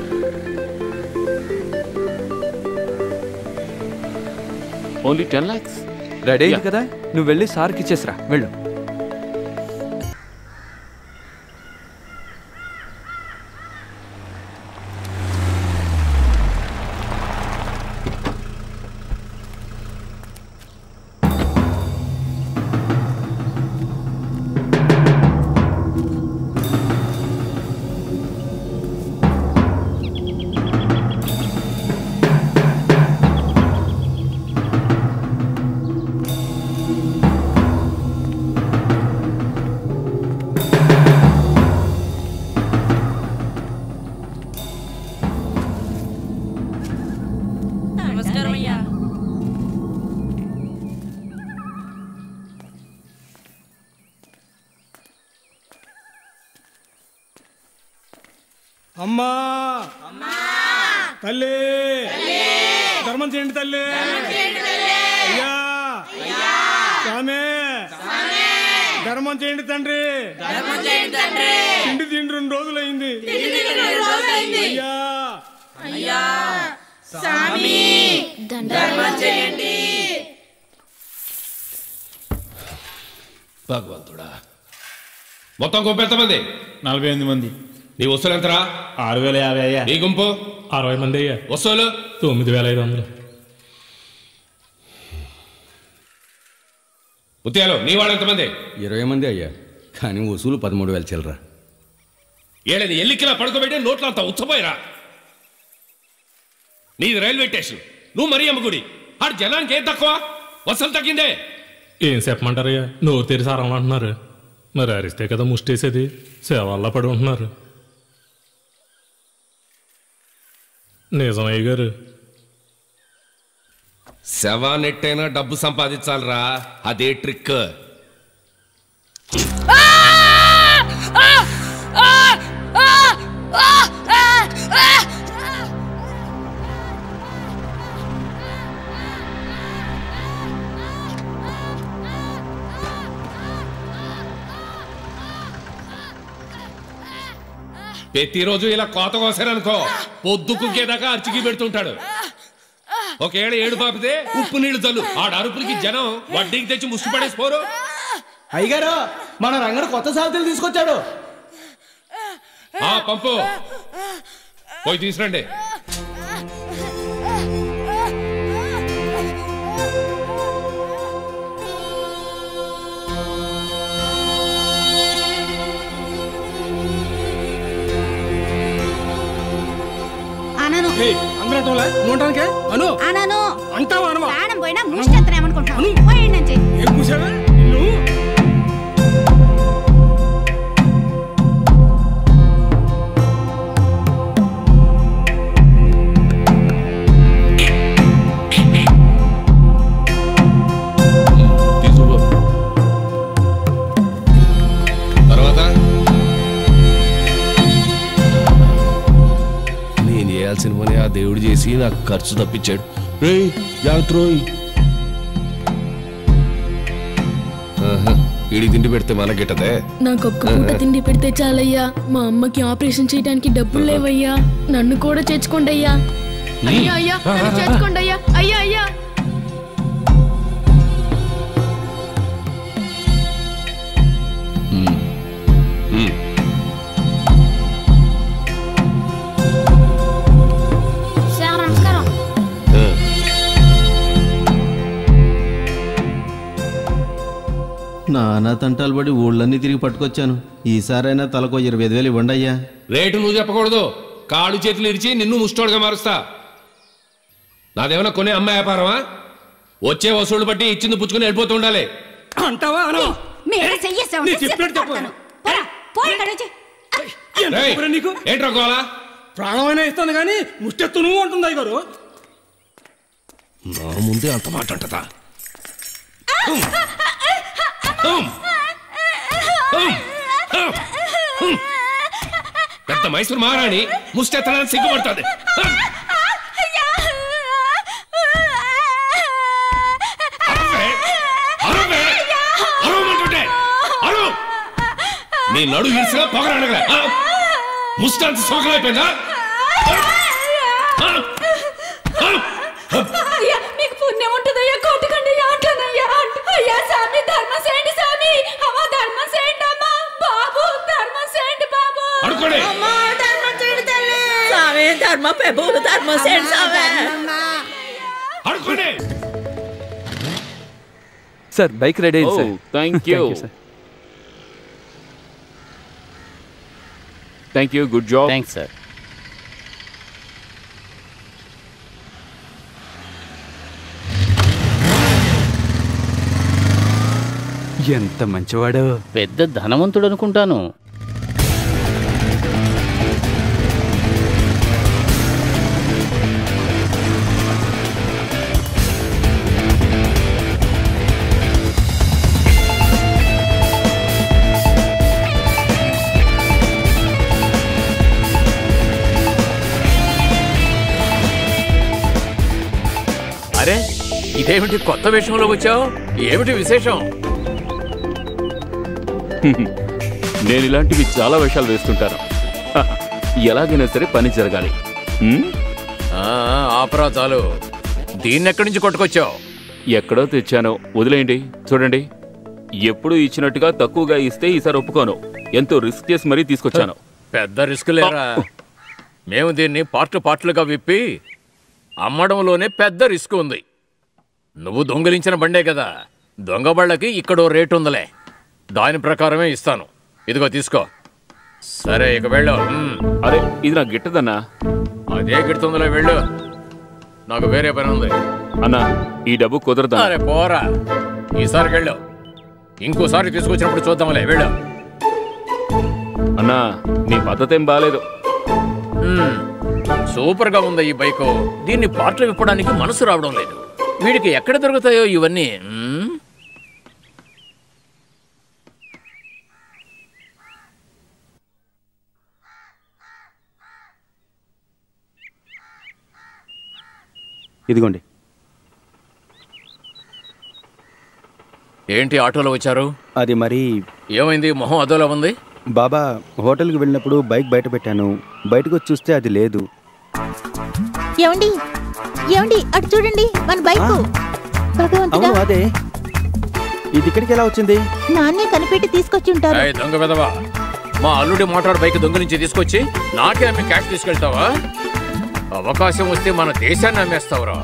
only ten lakhs ready అయింది కదా నువ్వు వెళ్ళి సార్కి ఇచ్చేసిరా వెళ్ళు అమ్మా తల్లి ధర్మం చేయండి తల్లి అయ్యా స్వామి ధర్మం చేయండి తండ్రి తిండి తిండి రెండు రోజులు అయింది అయ్యా అయ్యా స్వామి ధర్మం చేయండి భగవంతుడా మొత్తం గుంపు ఎంతమంది? నలభై ఎనిమిది మంది. నీ వస్తువులు ఎంతరా? ఆరు వేల యాభై అయ్యా. నీ గుంపు? అరవై మంది అయ్యా. వస్తువులు? తొమ్మిది వేల ఐదు వందలు. ముత్యాలు నీ వాళ్ళు ఎంతమంది? ఇరవై మంది అయ్యా, కానీ వసూలు పదమూడు వేల చిల్లరా. ఏళ్ళని ఎల్లికిలా పడుకోబెట్టి నోట్లో అంతా ఉచ్చపోయిరా. నీది రైల్వే స్టేషన్, నువ్వు మరీ అమ్మగుడి. ఆడు జనానికి ఏం తక్కువ? వసూలు తగ్గిందే. ఏం చెప్పమంటారయ్యా, నోరు తెరిసి అరవమంటున్నారు. మరి అరిస్తే కదా ముష్టేసేది, సేవల్లా పడి ఉంటున్నారు. నిజమయ్య గారు, శవానెట్టైనా డబ్బు సంపాదించాలరా, అదే ట్రిక్. ప్రతిరోజు ఇలా కోత కోసారనుకో, పొద్దుకుకేదాకా అర్చికి పెడుతుంటాడు. ఒకేళ ఏడు పాపితే ఉప్పు నీళ్లు చల్లు. ఆడ అరుపులకి జనం వడ్డీకి తెచ్చి ముష్టి పడేసిపోరు. అయ్యగారు, మన రంగడు కొత్త సాగుతులు తీసుకొచ్చాడు. ఆ పంపు పోయి తీసురండి. ప్రాణం పోయినా ముష్టెత్తనేమనుకుంటాను. తర్వాత నేను చేయాల్సిన పని ఆ దేవుడు చేసి నాకు ఖర్చు తప్పించాడు. ఇడి తిండి పెడితే మనకెట్టదే. నాకు ఒక్క పూట తిండి పెడితే చాలయ్యా. మా అమ్మకి ఆపరేషన్ చేయడానికి డబ్బులు లేవయ్యా. నన్ను కూడా చేర్చుకోండి అయ్యా. అయ్యా అయ్యా నన్ను చేర్చుకోండి అయ్యా. అయ్యా అయ్యా నానా తంటాలు పడి ఊళ్ళన్నీ తిరిగి పట్టుకొచ్చాను. ఈసారైనా తలకు ఇరవై ఐదు వేలు ఇవ్వండి అయ్యా. రేటు నువ్వు చెప్పకూడదు, కాళ్ళు చేతులు ఇరిచి నిన్ను ముష్టోడుగా మారుస్తా. నాదేమన్నా కొనే అమ్మ వ్యాపారమా? వచ్చే వసూలు బట్టి ఇచ్చింది పుచ్చుకుని వెళ్ళిపోతూ ఉండాలి. అంటావా ఏంట్రా గోలా? ప్రాణమైనా ఇస్తాను కానీ ముష్టెత్తు నువ్వు అంటుంది గారు. నా ముందే అంత మాట అంటదా? పెద్ద మైసూరు మహారాణి ముష్టెత్తడానికి సిగ్గుపడుతుంది. నీ నడు ఇరుసుగా పొగరడగలే ముష్టాంత సోకలైపోయిందా? మీకు పుణ్యం ఉంటుందయ్యా, కొట్టుకండి అంటానయ్యా. అయ్యా స్వామి ధర్మం చేయండి స్వామి, అమ్మ ధర్మం చేయండి అమ్మా, బాబు ధర్మం చేయండి బాబు, అమ్మా ధర్మం చేయండి తల్లి, స్వామి ధర్మ ప్రభువులు ధర్మం చేయండి స్వామి. సార్ బైక్ రెడీ అయింది sir. Thank you sir. Thank you, good job. Thanks sir. ఎంత మంచివాడు. పెద్ద ధనవంతుడు అనుకుంటాను. అరే ఇదేమిటి కొత్త వేషంలో వచ్చావు? ఏమిటి విశేషం? నేను ఇలాంటివి చాలా వేషాలు వేస్తుంటాను. ఎలాగైనా సరే పని జరగాలి. ఆపరా చాలు. దీన్ని ఎక్కడి నుంచి కొట్టుకొచ్చావు? ఎక్కడో తెచ్చాను, వదిలేయండి. చూడండి, ఎప్పుడు ఇచ్చినట్టుగా తక్కువగా ఇస్తే ఈసారి ఒప్పుకోను. ఎంతో రిస్క్ చేసి మరీ తీసుకొచ్చాను. పెద్ద రిస్క్ లేరా. మేము దీన్ని పార్ట్ పార్ట్లుగా విప్పి అమ్మడంలోనే పెద్ద రిస్క్ ఉంది. నువ్వు దొంగిలించిన బండే కదా, దొంగ బళ్ళకి ఇక్కడో రేటు ఉందిలే, దాని ప్రకారమే ఇస్తాను. ఇదిగో తీసుకో. సరే ఇక వెళ్ళు. అరే ఇది నాకు గిట్టదన్నా. అదే గిడుతుందిలే, వెళ్ళు. నాకు వేరే పని ఉంది. అన్నా ఈ డబ్బు కుదరదా? అరే పోరా, ఈసారి వెళ్ళు. ఇంకోసారి తీసుకొచ్చినప్పుడు చూద్దాంలే, వెళ్ళు. అన్నా నీ పద్ధతి ఏం బాగాలేదు. సూపర్ గా ఉంది ఈ బైకు. దీన్ని పార్ట్లు విప్పడానికి మనసు రావడం లేదు. వీడికి ఎక్కడ దొరుకుతాయో ఇవన్నీ. ఇదిగోండి. ఏంటి ఆటోలో వచ్చారు? అది మరి ఏమైంది? మొహం అదోలా ఉంది. బాబా హోటల్కి వెళ్ళినప్పుడు బైక్ బయట పెట్టాను, బయటకు వచ్చి చూస్తే అది లేదు. ఏమండి ఏమండి అటు చూడండి, మన బైకు. అవును అదే. ఇది ఇక్కడికి ఎలా వచ్చింది? నాన్నే కనిపెట్టి తీసుకొచ్చి ఉంటారు. దొంగ వెదవా, మా అల్లుడి మోటార్ బైక్ దొంగ నుంచి తీసుకొచ్చి నాకే అమ్మి క్యాష్ తీసుకెళ్తావా? అవకాశం వస్తే మన దేశాన్ని అమ్మేస్తావురా.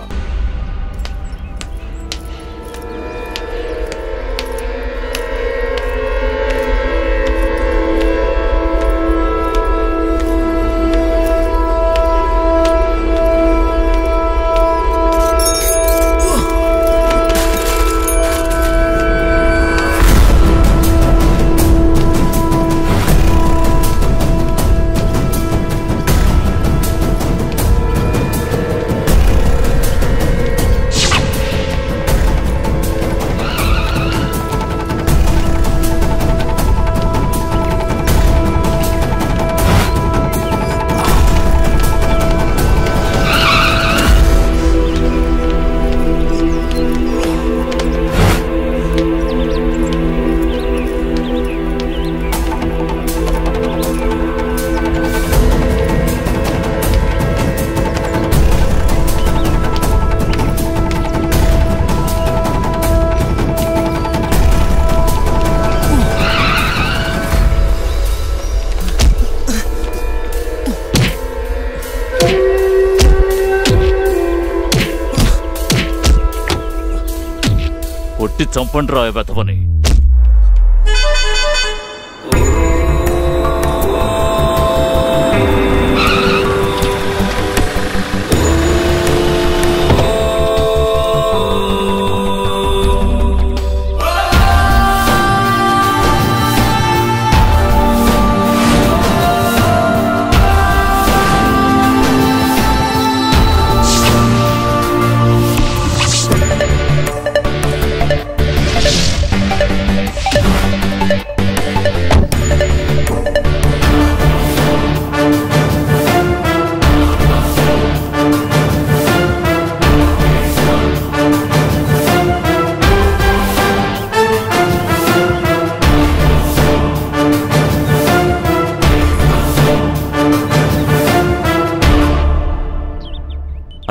కొట్టి చంపండి రా బెతవని.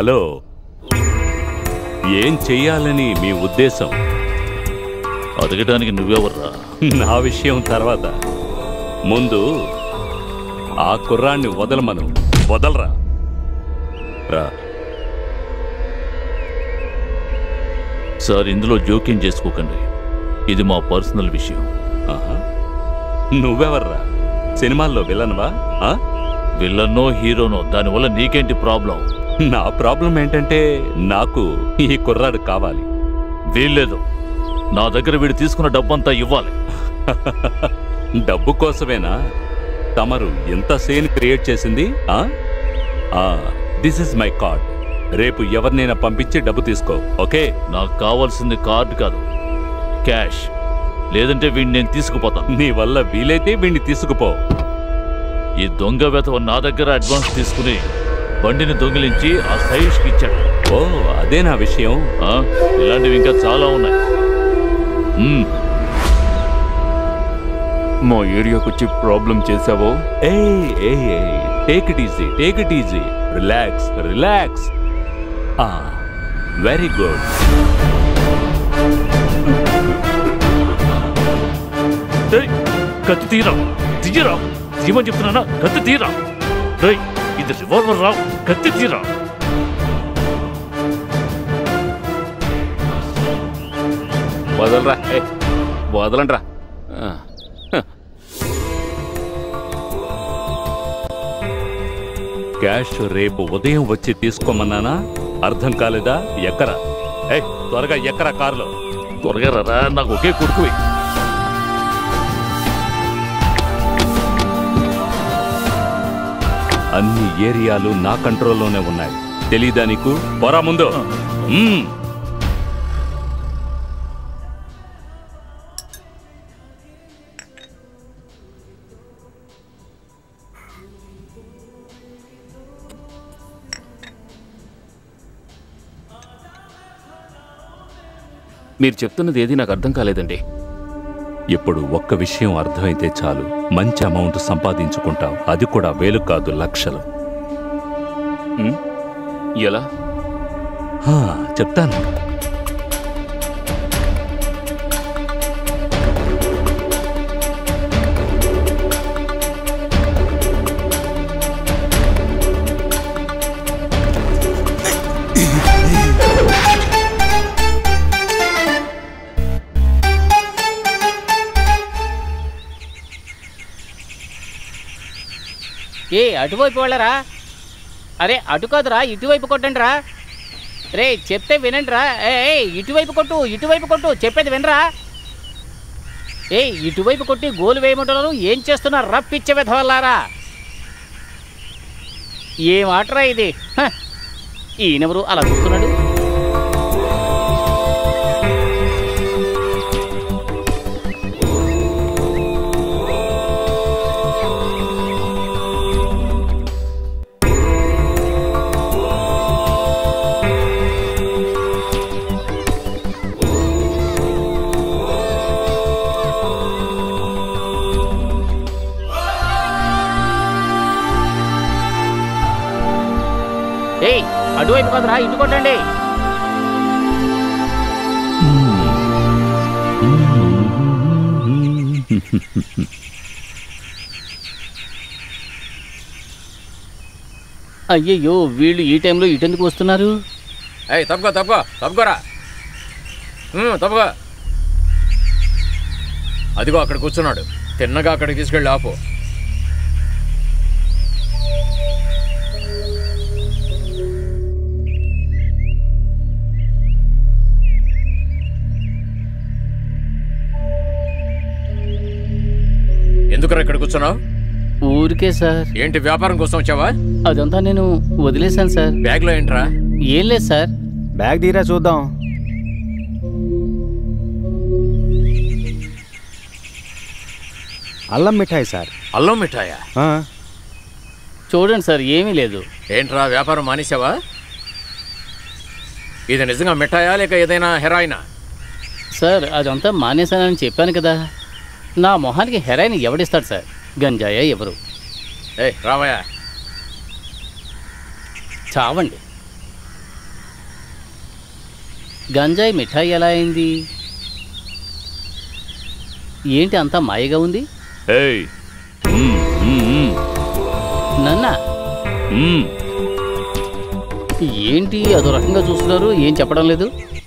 హలో, ఏం చెయ్యాలని మీ ఉద్దేశం? అడగడానికి నువ్వెవర్రా? నా విషయం తర్వాత, ముందు ఆ కుర్రాన్ని వదలమను. వదలరా. రా. సార్, ఇందులో జోక్యం చేసుకోకండి. ఇది మా పర్సనల్ విషయం. నువ్వెవర్రా? సినిమాల్లో విలన్వా? విలన్నో హీరోనో దానివల్ల నీకేంటి ప్రాబ్లం? నా ప్రాబ్లం ఏంటంటే నాకు ఈ కుర్రాడు కావాలి. వీల్లేదు. నా దగ్గర వీడు తీసుకున్న డబ్బంతా ఇవ్వాలి. డబ్బు కోసమేనా తమరు ఎంత సీన్ క్రియేట్ చేసింది? This is my card. రేపు ఎవరినైనా పంపించి డబ్బు తీసుకో. ఓకే? నాకు కావాల్సింది కార్డు కాదు, క్యాష్. లేదంటే వీడిని నేను తీసుకుపోతాను. నీ వల్ల వీలైతే వీడిని తీసుకుపో. ఈ దొంగ వెతవ నా దగ్గర అడ్వాన్స్ తీసుకుని బండిని దొంగిలించి ఆ సైష్కి ఇచ్చాడు. ఓ, అదే నా విషయం. ఇలాంటివి ఇంకా చాలా ఉన్నాయి. మా ఏరియాకి వచ్చి ప్రాబ్లం చేసావో? ఏ take it easy, take it easy. Relax, relax. Very good. కత్తి తీరా, తీయరా, తీయమని చెప్తున్నానా? కత్తి తీరా. ఇది రివాల్వర్ రా, కత్తి తీరా. వదలరా, వదలండ్రా. క్యాష్ రేపు ఉదయం వచ్చి తీసుకోమన్నానా? అర్థం కాలేదా? ఎక్కరా? ఏ త్వరగా ఎక్కరా కారులో. త్వరగా రా, నాకు ఒకే కొడుకువి. అన్ని ఏరియాలు నా కంట్రోల్లోనే ఉన్నాయి. తెలీదా నీకు? పోరా ముందు. మీరు చెప్తున్నది ఏది నాకు అర్థం కాలేదండి. ఇప్పుడు ఒక్క విషయం అర్థమైతే చాలు, మంచి అమౌంట్ సంపాదించుకుంటాం. అది కూడా వేలు కాదు, లక్షలు. ఎలా? చెప్తాను. ఏ అటువైపు వెళ్ళరా? అరే అటు కాదురా, ఇటువైపు కొట్టండి రా. రే చెప్తే వినండి రా. ఏ ఇటువైపు కొట్టు, ఇటువైపు కొట్టు, చెప్పేది వినరా? ఏ ఇటువైపు కొట్టి గోలు వేయమంటున్నారు. ఏం చేస్తున్నారు రప్పిచ్చే విధవల్లారా? ఏం ఆటరా ఇది? ఈయనెవరు అలా చూస్తున్నాడు? ఏయ్ అటువైపు కాదురా, ఇటు కొట్టండి. అయ్యయ్యో, వీళ్ళు ఈ టైంలో ఇటెందుకు వస్తున్నారు? ఏయ్ తప్పుకో తప్పుకో తప్పుకోరా, తప్పుకో. అదిగో అక్కడ కూర్చున్నాడు. తిన్నగా అక్కడికి తీసుకెళ్ళి ఆపు. ఎందుకురా ఇక్కడ కూర్చున్నావు? ఊరికే సార్. ఏంటి వ్యాపారం కోసం వచ్చావా? అదంతా నేను వదిలేశాను సార్. బ్యాగ్ లో ఏంట్రా? ఏం లేదు సార్. బ్యాగ్ తీరా చూద్దాం. అల్లం మిఠాయి సార్. అల్లం మిఠాయా? చూడండి సార్, ఏమీ లేదు. ఏంట్రా వ్యాపారం మానేసావా? ఇది నిజంగా మిఠాయా లేక ఏదైనా హెరాయినా? సార్ అదంతా మానేశానని చెప్పాను కదా. నా మొహానికి హెరాయిన్ ఎవడిస్తాడు సార్? గంజాయా ఎవరు? ఏ రావయ్యా. చావండి. గంజాయి మిఠాయి ఎలా అయింది? ఏంటి అంతా మాయగా ఉంది? ఏయ్ మ్మ్, మ్మ్, మ్మ్. నన్నా మ్మ్. ఏంటి అదో రకంగా చూస్తున్నారు, ఏం చెప్పడం లేదు?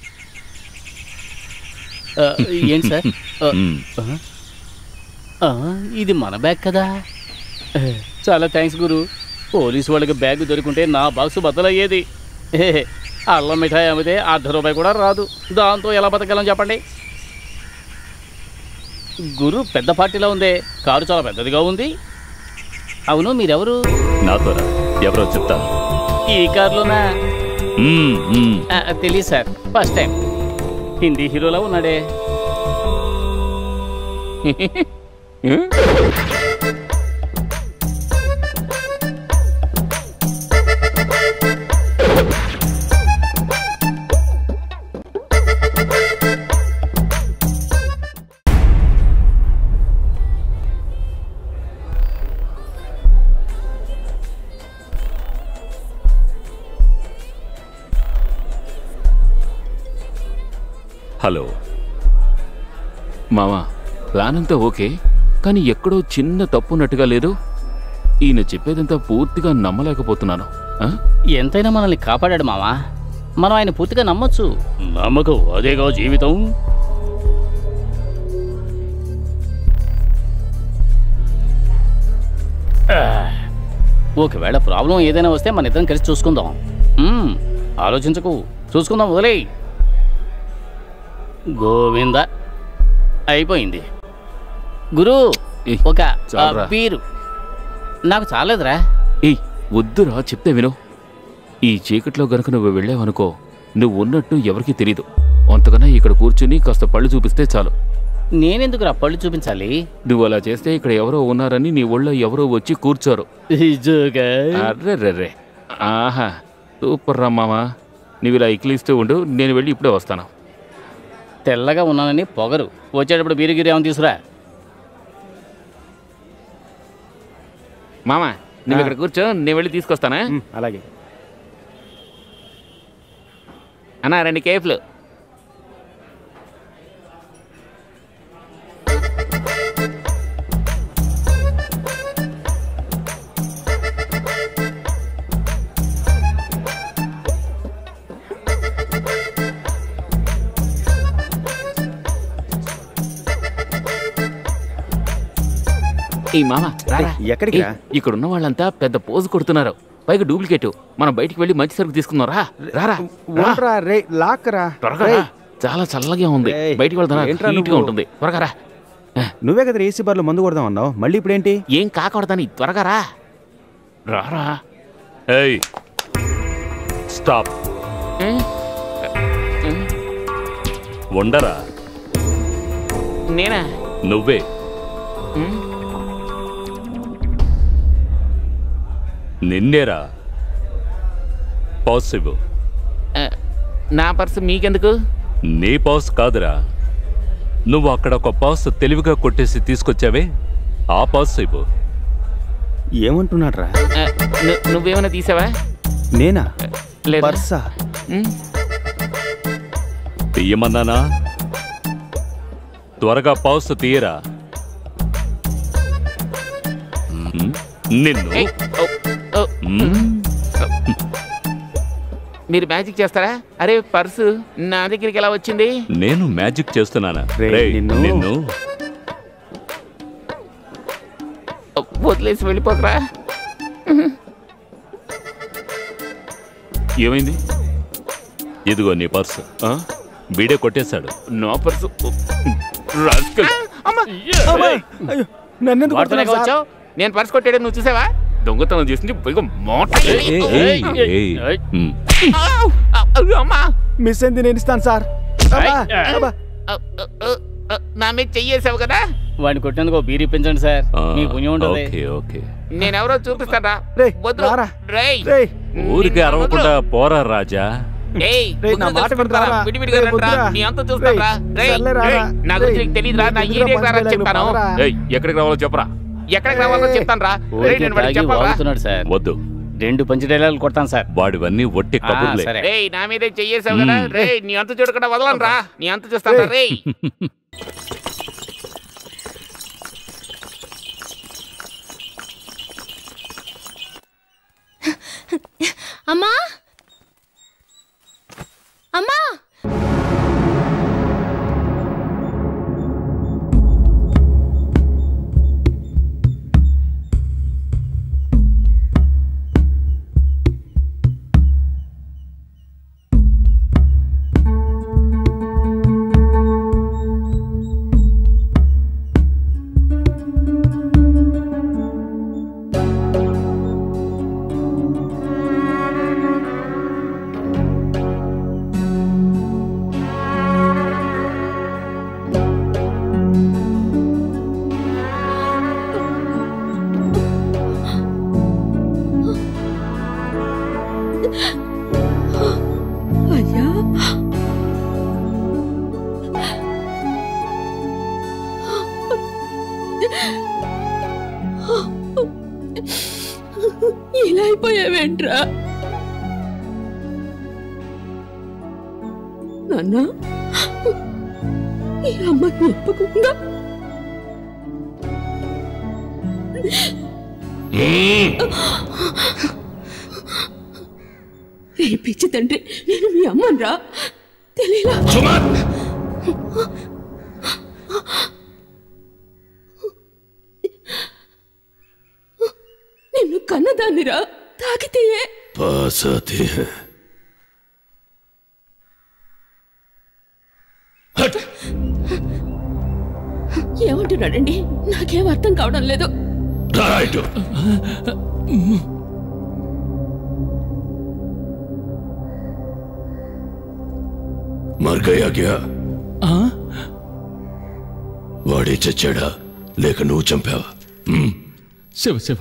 ఆ, ఏంటి సార్? ఆ, మ్మ్. ఆ, ఇది మన బ్యాగ్ కదా. చాలా థ్యాంక్స్ గురు. పోలీసు వాళ్ళకి బ్యాగ్ దొరికింటే నా బాక్స్ బద్దలయ్యేది. అల్లం మిఠాయి అమ్మితే అర్ధ రూపాయి కూడా రాదు. దాంతో ఎలా బతకగలం చెప్పండి? గురు పెద్ద పార్టీలో ఉందే, కారు చాలా పెద్దదిగా ఉంది. అవును, మీరెవరు? నాతో రా, ఎవరో చెప్తాను. ఈ కారులోనా? మ్మ్, మ్మ్. ఆ, తెలీదు సార్, ఫస్ట్ టైం. హిందీ హీరోలా ఉన్నాడే. హలో మామా, ప్లాన్ అంతా ఓకే, కానీ ఎక్కడో చిన్న తప్పున్నట్టుగా లేదు. ఈయన చెప్పేదంతా పూర్తిగా నమ్మలేకపోతున్నాను. ఆ? ఎంతైనా మనల్ని కాపాడాడు మావా, మనం ఆయన పూర్తిగా నమ్మొచ్చు. నమ్మకం అదేగా జీవితం. ఒకవేళ ప్రాబ్లం ఏదైనా వస్తే మన ఇద్దరం కలిసి చూసుకుందాం. మ్మ్, ఆలోచించకు, చూసుకుందాం, వదిలేయ్. గోవింద అయిపోయింది. గురు ఒక పీరు నాకు చాలేదురా. ఏయ్ వద్దురా, చెప్తే విను. ఈ చీకట్లో గనుక నువ్వు వెళ్ళావనుకో, నువ్వు ఉన్నట్టు ఎవరికీ తెలీదు. అంతకన్నా ఇక్కడ కూర్చుని కాస్త పళ్ళు చూపిస్తే చాలు. నేనెందుకురా పళ్ళు చూపించాలి? నువ్వు అలా చేస్తే ఇక్కడ ఎవరో ఉన్నారని నీ ఒళ్ళో ఎవరో వచ్చి కూర్చోరు. అర్రెర్రెర్రే, ఆహా సూపర్ రా మామా. నువ్వు ఇలా ఇక్కిలిస్తూ ఉండు, నేను వెళ్ళి ఇప్పుడే వస్తాను. తెల్లగా ఉన్నానని పొగరు, వచ్చేటప్పుడు బీరుగిరి ఏమని తీసుకురా. మామా నువ్వు ఇక్కడ కూర్చో, నేను వెళ్ళి తీసుకొస్తానా? అలాగే అన్నా, రెండు కేఫ్లు. ఈ మామ ఎక్కడికి? ఇక్కడ ఉన్న వాళ్ళంతా పెద్ద పోజు కొడుతున్నారు, పైగా డూప్లికేట్. మనం బయటికి వెళ్ళి మంచి సరుకు తీసుకుందాం. రా రారా త్వరగా, చాలా చల్లగా ఉంది, బయటికి వెళ్తారా, నీట్గా ఉంటుంది. త్వరగా రా. నువ్వే కదా ఏసీ బార్లో మందు కొడదాం అన్నావు, మళ్ళీ ఇప్పుడేంటి? ఏం కాకూడదని, త్వరగా రా. రారా. ఏయ్ స్టాప్. ఉండరా. నేనా? నువ్వే. నిన్నేరా. పాసిబుల్. నా పర్సు మీకెందుకు? నీ పాస్ కాదురా, నువ్వు అక్కడ ఒక పాస్ తెలివిగా కొట్టేసి తీసుకొచ్చావే, ఆ పాస్ ఇవ్వు. ఏమంటున్నాడు రా? నువ్వేమైనా తీసావా? నేనా? పర్సా? తీయమన్నానా? త్వరగా పాస్ తీయరా. నిన్ను మీరు మ్యాజిక్ చేస్తారా? అరే పర్సు నా దగ్గరికి ఎలా వచ్చింది? నేను మ్యాజిక్ చేస్తున్నానా? నిన్ను వదిలేసి వెళ్ళిపోకరా. ఏమైంది? ఇదిగో నీ పర్సు. వీడే కొట్టేశాడు. నా పర్సు? నేను పర్సు కొట్టాడు, నువ్వు చూసావా? దొంగతనం చేసింది మిస్ అయింది, నేను ఇస్తాను సార్. నా మీద చెయ్యేసావు కదా. వాడిని కొట్టేందుకు బీరు ఇప్పించండి సార్, మీ పుణ్యం ఉంటుంది. నేనెవరో చూపిస్తాడా? ఊరికి అరవకుండా పోరా రాజా. ఎక్కడికి రావాలో చెప్పరా. ఎక్కడికి రావాలో చెప్తాను రా. వద్దు, రెండు పంచి డైలాగులు కొడతాను సార్. వాడివన్నీ ఒట్టి కబుర్లే. రేయ్ నా మీదే చెయ్యేసావు కదా. రేయ్ నీ అంత చూడకుండా వదలను రా. నీ అంత చూస్తాను రేయ్. అమ్మా అమ్మా ఇలా అయిపోయావేంట్రా నాన్న? ఈ అమ్మకి ఒప్పకుండా రే పిచ్చి తండ్రి, నేను మీ అమ్మన్రా, తెలియలా? నిన్ను కన్నదాన్నిరా, తాకితే ఏమంటున్నాడండి? నాకేం అర్థం కావడం లేదు. మర్ గయా క్యా? వాడే చచ్చాడా లేక నువ్వు చంపావా? శివ శివ,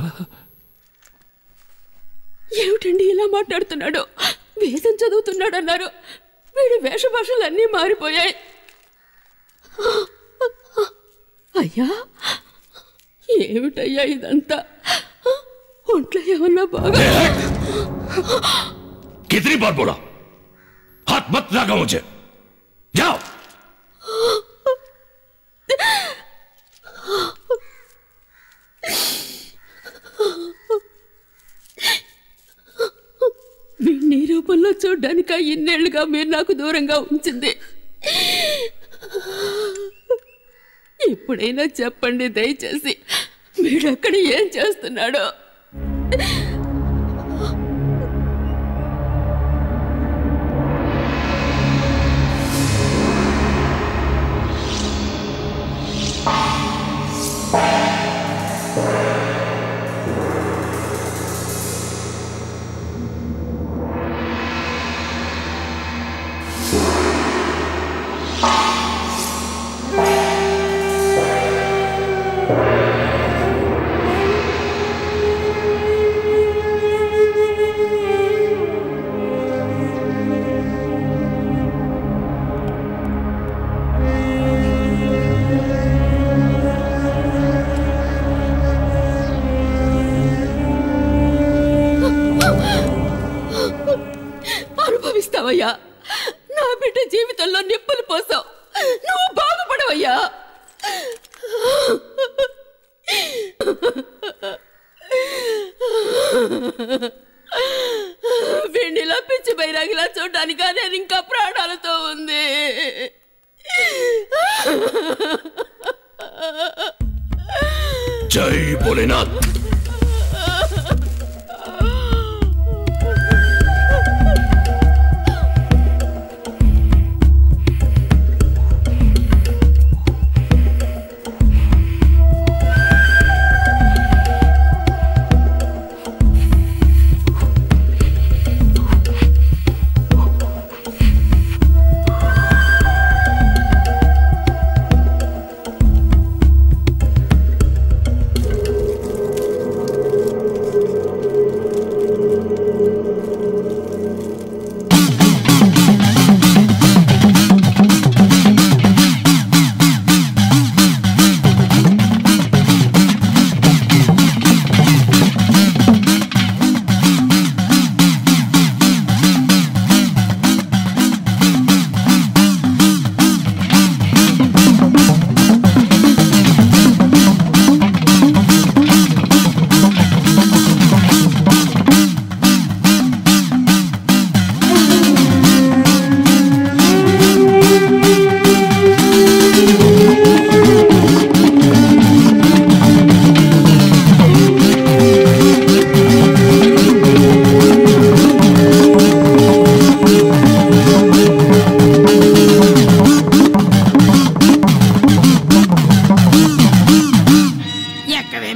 ఏమిటండి ఇలా మాట్లాడుతున్నాడు? వేదం చదువుతున్నాడు అన్నారు. వీడి వేషభాషలన్నీ మారిపోయాయి. అయ్యా, ఏమిటయ్యా ఇదంతా? ఒంట్లో ఏమన్నా బాగా? कितनी बार बोला हाथ मत लगा मुझे, जाओ. వీణ్ణి రూపంలో చూడ్డానికి ఇన్నేళ్లుగా మీరు నాకు దూరంగా ఉంచింది. ఇప్పుడైనా చెప్పండి దయచేసి, వీడక్కడ ఏం చేస్తున్నాడో. అనుభవిస్తావయ్యా, నా బిడ్డ జీవితంలో నిప్పులు పోసావు. నువ్వు బాగుపడవయ్యా. వీణ్ణిలా పిచ్చి బైరాగిలా చూడడానికి నేను ఇంకా ప్రాణాలతో ఉంది. జై భోలేనాథ్.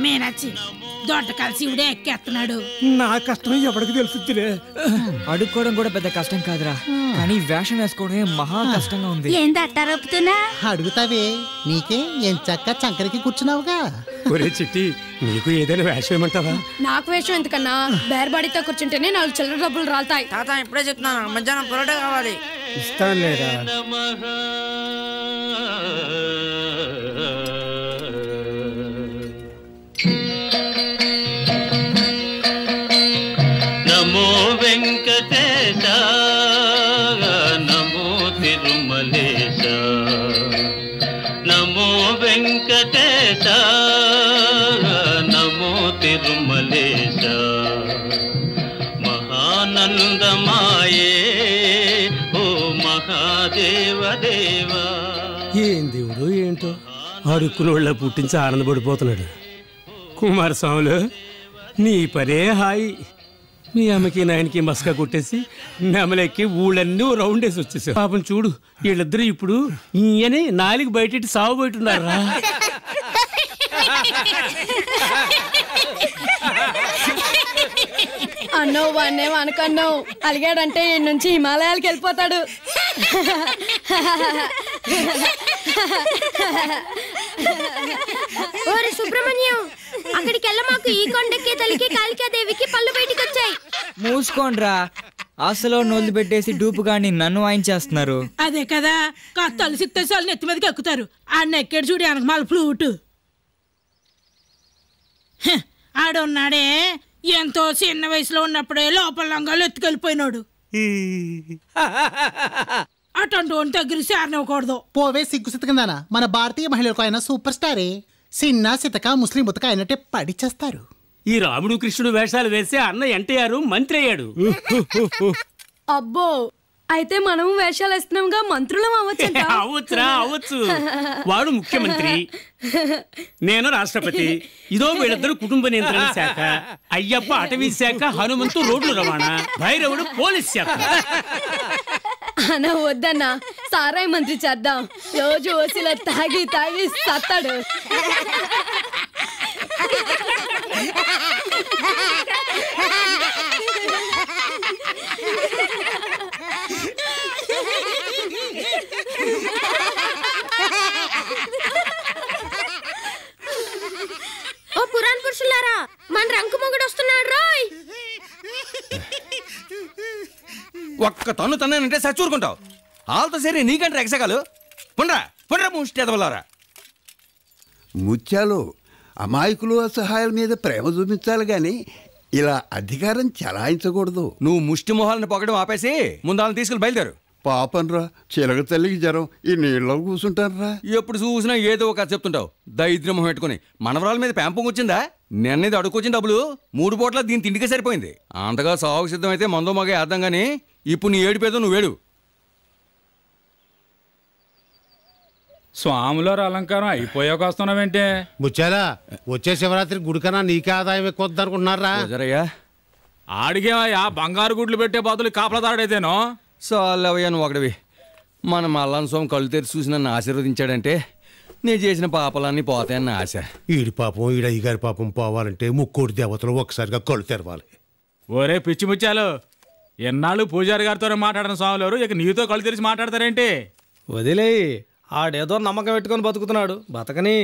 మీనాచి దొడ్డకాల శివుడే ఎక్కేస్తున్నాడు. నా కష్టం ఎవరికి తెలుసులే. అడుక్కోవడం కూడా పెద్ద కష్టం కాదురా, కానీ వేషం వేసుకోవడమే మహా కష్టంగా ఉంది. ఏంది అట్టారొప్పుతున్నా? అడుగుతావే, నీకే ఎంచక్క చంకరికి కూర్చున్నావుగా. ఒరే చిట్టి, నీకు ఏదైనా వేషం ఏమంటావా? నాకు వేషం ఎందుకన్నా, బేరబాడితో కూర్చుంటేనే నాలుగు చిల్లర డబ్బులు రాలుతాయి. తాత ఇప్పుడే చెప్తున్నాను, మధ్యాహ్నం పొరట కావాలి. ఇస్తాను లేదా? నమో వెంకటేశ నమో తిరుమలేశ నమో వెంకటేశ నమో తిరుమలేశ మహానందమాయే ఓ మహాదేవ దేవా. ఏం దేవుడు ఏంటో అడుక్కుని వాళ్ళ పుట్టించి ఆనందపడిపోతున్నాడు. కుమారస్వాములు, నీ పనే హాయి. మీ అమ్మకి నాయనకి మస్కా కొట్టేసి నెమలెక్కి ఊళ్ళన్నీ రౌండ్ వేసి వచ్చేసావు. పాపం చూడు, వీళ్ళిద్దరూ ఇప్పుడు ఈయనే నాలుగు బయట సాగు బయటున్నారా. అన్నో వాన్నే అనుకన్నావు, అలిగాడంటే ఈ నుంచి హిమాలయాలకు వెళ్ళిపోతాడు. ఓరి సుబ్రహ్మణ్యం, అక్కడికి వెళ్ళ మాకు ఈ కొండకి తల్లికి కాళికాదేవికి పళ్ళు బయటికి వచ్చాయి. మూసుకోండ్రా, అసలు నోళ్ళు పెట్టేసి డూపుగాని నన్ను వాయించేస్తున్నారు. అదే కదా, కత్తాలు సిత్తేసాలు నెత్తి మీదకి ఎక్కుతారు. ఆ నెక్కేడు చూడు వెనక మళ్ళీ ఫ్లూటు. ఆడున్నాడే, ఎంతో చిన్న వయసులో ఉన్నప్పుడే లోపల లంగాలు ఎత్తుకెళ్ళిపోయినాడు. అటువంటి వాడిని దగ్గర చేరనివ్వకూడదు. పోవే సిగ్గు సితకందానా, మన భారతీయ మహిళలకు ఆయన సూపర్ స్టారే. సిన్న సితక ముస్లిం బుతక అయినట్టే పడిచేస్తారు. ఈ రాముడు కృష్ణుడు వేషాలు వేస్తే అన్న ఎన్టీఆర్ మంత్రి అయ్యాడు. అబ్బో, అయితే మనము వేషాలు వేస్తున్నాంగా, మంత్రులం అవ్వచ్చు. అవ్వచ్చురా, అవ్వచ్చు. వాడు ముఖ్యమంత్రి, నేను రాష్ట్రపతి. ఇదో వీళ్ళిద్దరు కుటుంబ నియంత్రణ శాఖ, అయ్యప్ప అటవీ శాఖ, హనుమంతు రోడ్లు రవాణా, భైరవుడు పోలీస్ శాఖ. అన్న వద్దన్నా, సారాయి మంత్రి చేద్దాం. రోజు ఓసిలో తాగి తాగి సత్తాడు. ఓ పురాణ పురుషులారా, మన రంకు మొగుడు వస్తున్నాడు రోయ్. ఒక్క తన్ను తన్నానంటే సచ్చూరుకుంటావు. వాళ్ళతో సరే నీకంటే ఎగసగాలు. పుండ్రా పుండ్రా ముష్టేదవలారా. ముత్యాలు, అమాయకులు అసహాయాల మీద ప్రేమ చూపించాలి గాని ఇలా అధికారం చలాయించకూడదు. నువ్వు ముష్టి మొహాలను పొగడం ఆపేసి ముందు వాళ్ళని తీసుకుని బయలుదేరు. పాపన్రా, చిలక తల్లికి జ్వరం, ఈ నీళ్ళలో కూర్చుంటారా? ఎప్పుడు చూసినా ఏదో ఒక చెప్తుంటావు. దరిద్రం పెట్టుకుని మనవరాల మీద పెంపం వచ్చిందా? నిన్నది అడుక్కొచ్చిన డబ్బులు మూడు పూట్ల దీని తిండికే సరిపోయింది. అంతగా సాగు సిద్ధం అయితే మందో మగ వేద్దాం గానీ ఇప్పుడు నీ ఏడిపేదో నువ్వేడు. స్వాములారు అలంకారం అయిపోయాక వస్తున్నావేంటే? ముచ్చాలా, వచ్చే శివరాత్రి గుడికన్నా నీకే ఆదాయం ఎక్కువ అనుకుంటున్నారా? ఆడిగేవయ్యా, బంగారు గుడ్లు పెట్టే బాతులు కాపలదాడైతేనో. సాల్లవయ్యా నువ్వు ఒకటివి. మన మల్లాన్ స్వామి కళ్ళు తెరిచి చూసి నన్ను ఆశీర్వదించాడంటే నేను చేసిన పాపలన్నీ పోతాయన్న ఆశ. ఈడి పాపం ఈడ అయ్యగారి పాపం పోవాలంటే ముక్కోటి దేవతలు ఒక్కసారిగా కళ్ళు తెరవాలి. ఒరే పిచ్చి ముచ్చాలు, ఎన్నాళ్ళు పూజారి గారితో మాట్లాడిన స్వాములు ఇక నీతో కళ్ళు తెరిచి మాట్లాడతారేంటి? వదిలే, ఆడేదో నమ్మకం పెట్టుకొని బతుకుతున్నాడు, బతకని.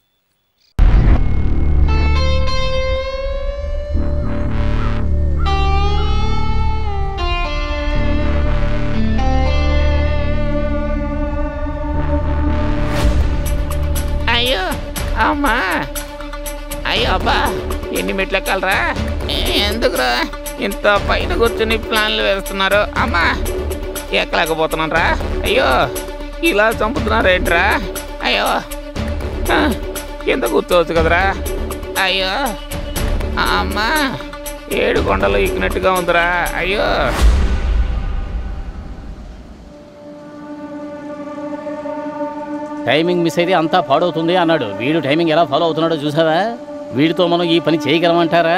అయ్యో అమ్మా, అయ్యో అబ్బా, ఎన్ని మెట్లు ఎక్కాలరా? ఎందుకురా ఇంత పైన కూర్చొని ప్లాన్లు వేస్తున్నారు? అమ్మా, ఎక్కలేకపోతున్నాను రా. అయ్యో, ఇలా చంపుతున్నారేంట్రా? అయ్యో, కింద కూర్చోవచ్చు కదరా. అయ్యో అమ్మా, ఏడు కొండలు ఎక్కినట్టుగా ఉందిరా. అయ్యో, టైమింగ్ మిస్ అయితే అంతా పాడవుతుంది అన్నాడు. వీడు టైమింగ్ ఎలా ఫాలో అవుతున్నాడో చూసావా? వీడితో మనం ఈ పని చేయగలమంటారా?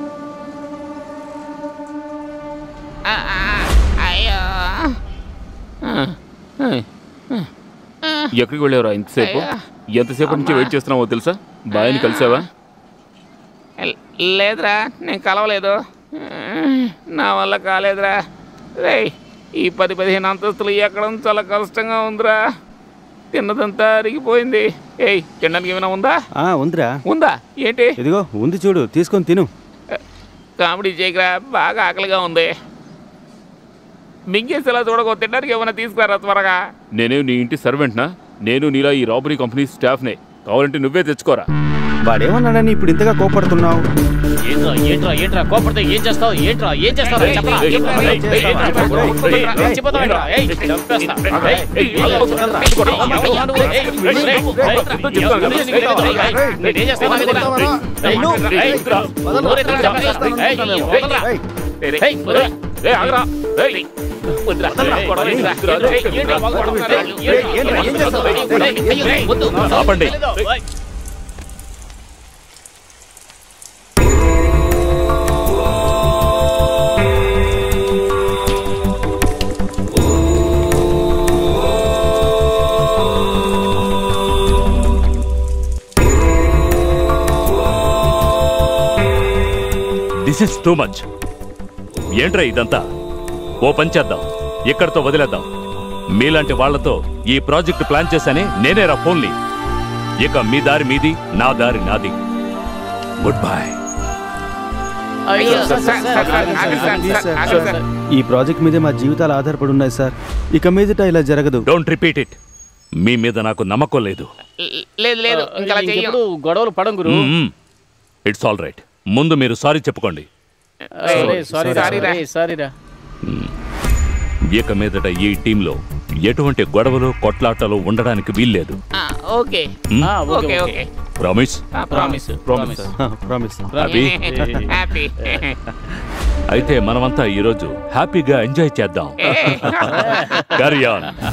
అయ్యో, ఎక్కడికి వెళ్ళావురా ఇంతసేపు? ఎంతసేపు నుంచి వెయిట్ చేస్తున్నావో తెలుసా? బాయని కలిసావా? లేదురా నేను కలవలేదు. నా వల్ల కాలేదురా. రే ఈ పది పదిహేను అంతస్తులు ఎక్కడం చాలా కష్టంగా ఉందిరా. తిన్నదంతా అరిగిపోయింది. ఏయ్ తినడానికి ఏమైనా ఉందా? ఉందిరా. ఉందా? ఏంటి? ఇదిగో ఉంది చూడు, తీసుకొని తిను. కామెడీ చేయకరా, బాగా ఆకలిగా ఉంది. మింగేసేలా చూడకో, తినడానికి ఏమైనా తీసుకురారా త్వరగా. నేనే నీ ఇంటి సర్వెంట్నా? నేను నీలా ఈ రాబరీ కంపెనీ స్టాఫ్నే. కావాలంటే నువ్వే తెచ్చుకోరా. వాడేమన్నాడని ఇప్పుడు ఇంతగా కోపడుతున్నావు? ఏంట్రా ఏంట్రా ఏంట్రా కోపడితే ఏం చేస్తావు? ఏంట్రా ఏం చేస్తావు? చెప్పరా చెప్పరా. ఏయ్ చంపేస్తా. నేనేం చేస్తాను? ఆపండి. This is too much. ఏంట్రా ఇదంతా? ఓ పని చేద్దాం, ఇక్కడితో వదిలేద్దాం. మీలాంటి వాళ్లతో ఈ ప్రాజెక్ట్ ప్లాన్ చేశానే నేనేరా ఫోన్లీ. ఇక మీ దారి మీది, నా దారి నాది. Good bye. ఈ ప్రాజెక్ట్ మీదే మా జీవితాలు ఆధారపడి ఉన్నాయి సార్. ఇక మీదట ఇలా జరగదు. Don't repeat it. మీ మీద నాకు నమ్మకం లేదు. లేదు లేదు ఇంకెప్పుడు గొడవలు పడం గురు. It's all right. ముందు మీరు సారీ చెప్పుకోండి. ఇక మీదట ఈ టీంలో ఎటువంటి గొడవలు కొట్లాటలు ఉండడానికి వీల్లేదు. Okay okay okay. Promise? Promise promise promise. Happy. అయితే మనమంతా ఈరోజు హ్యాపీగా ఎంజాయ్ చేద్దాం. Carry on.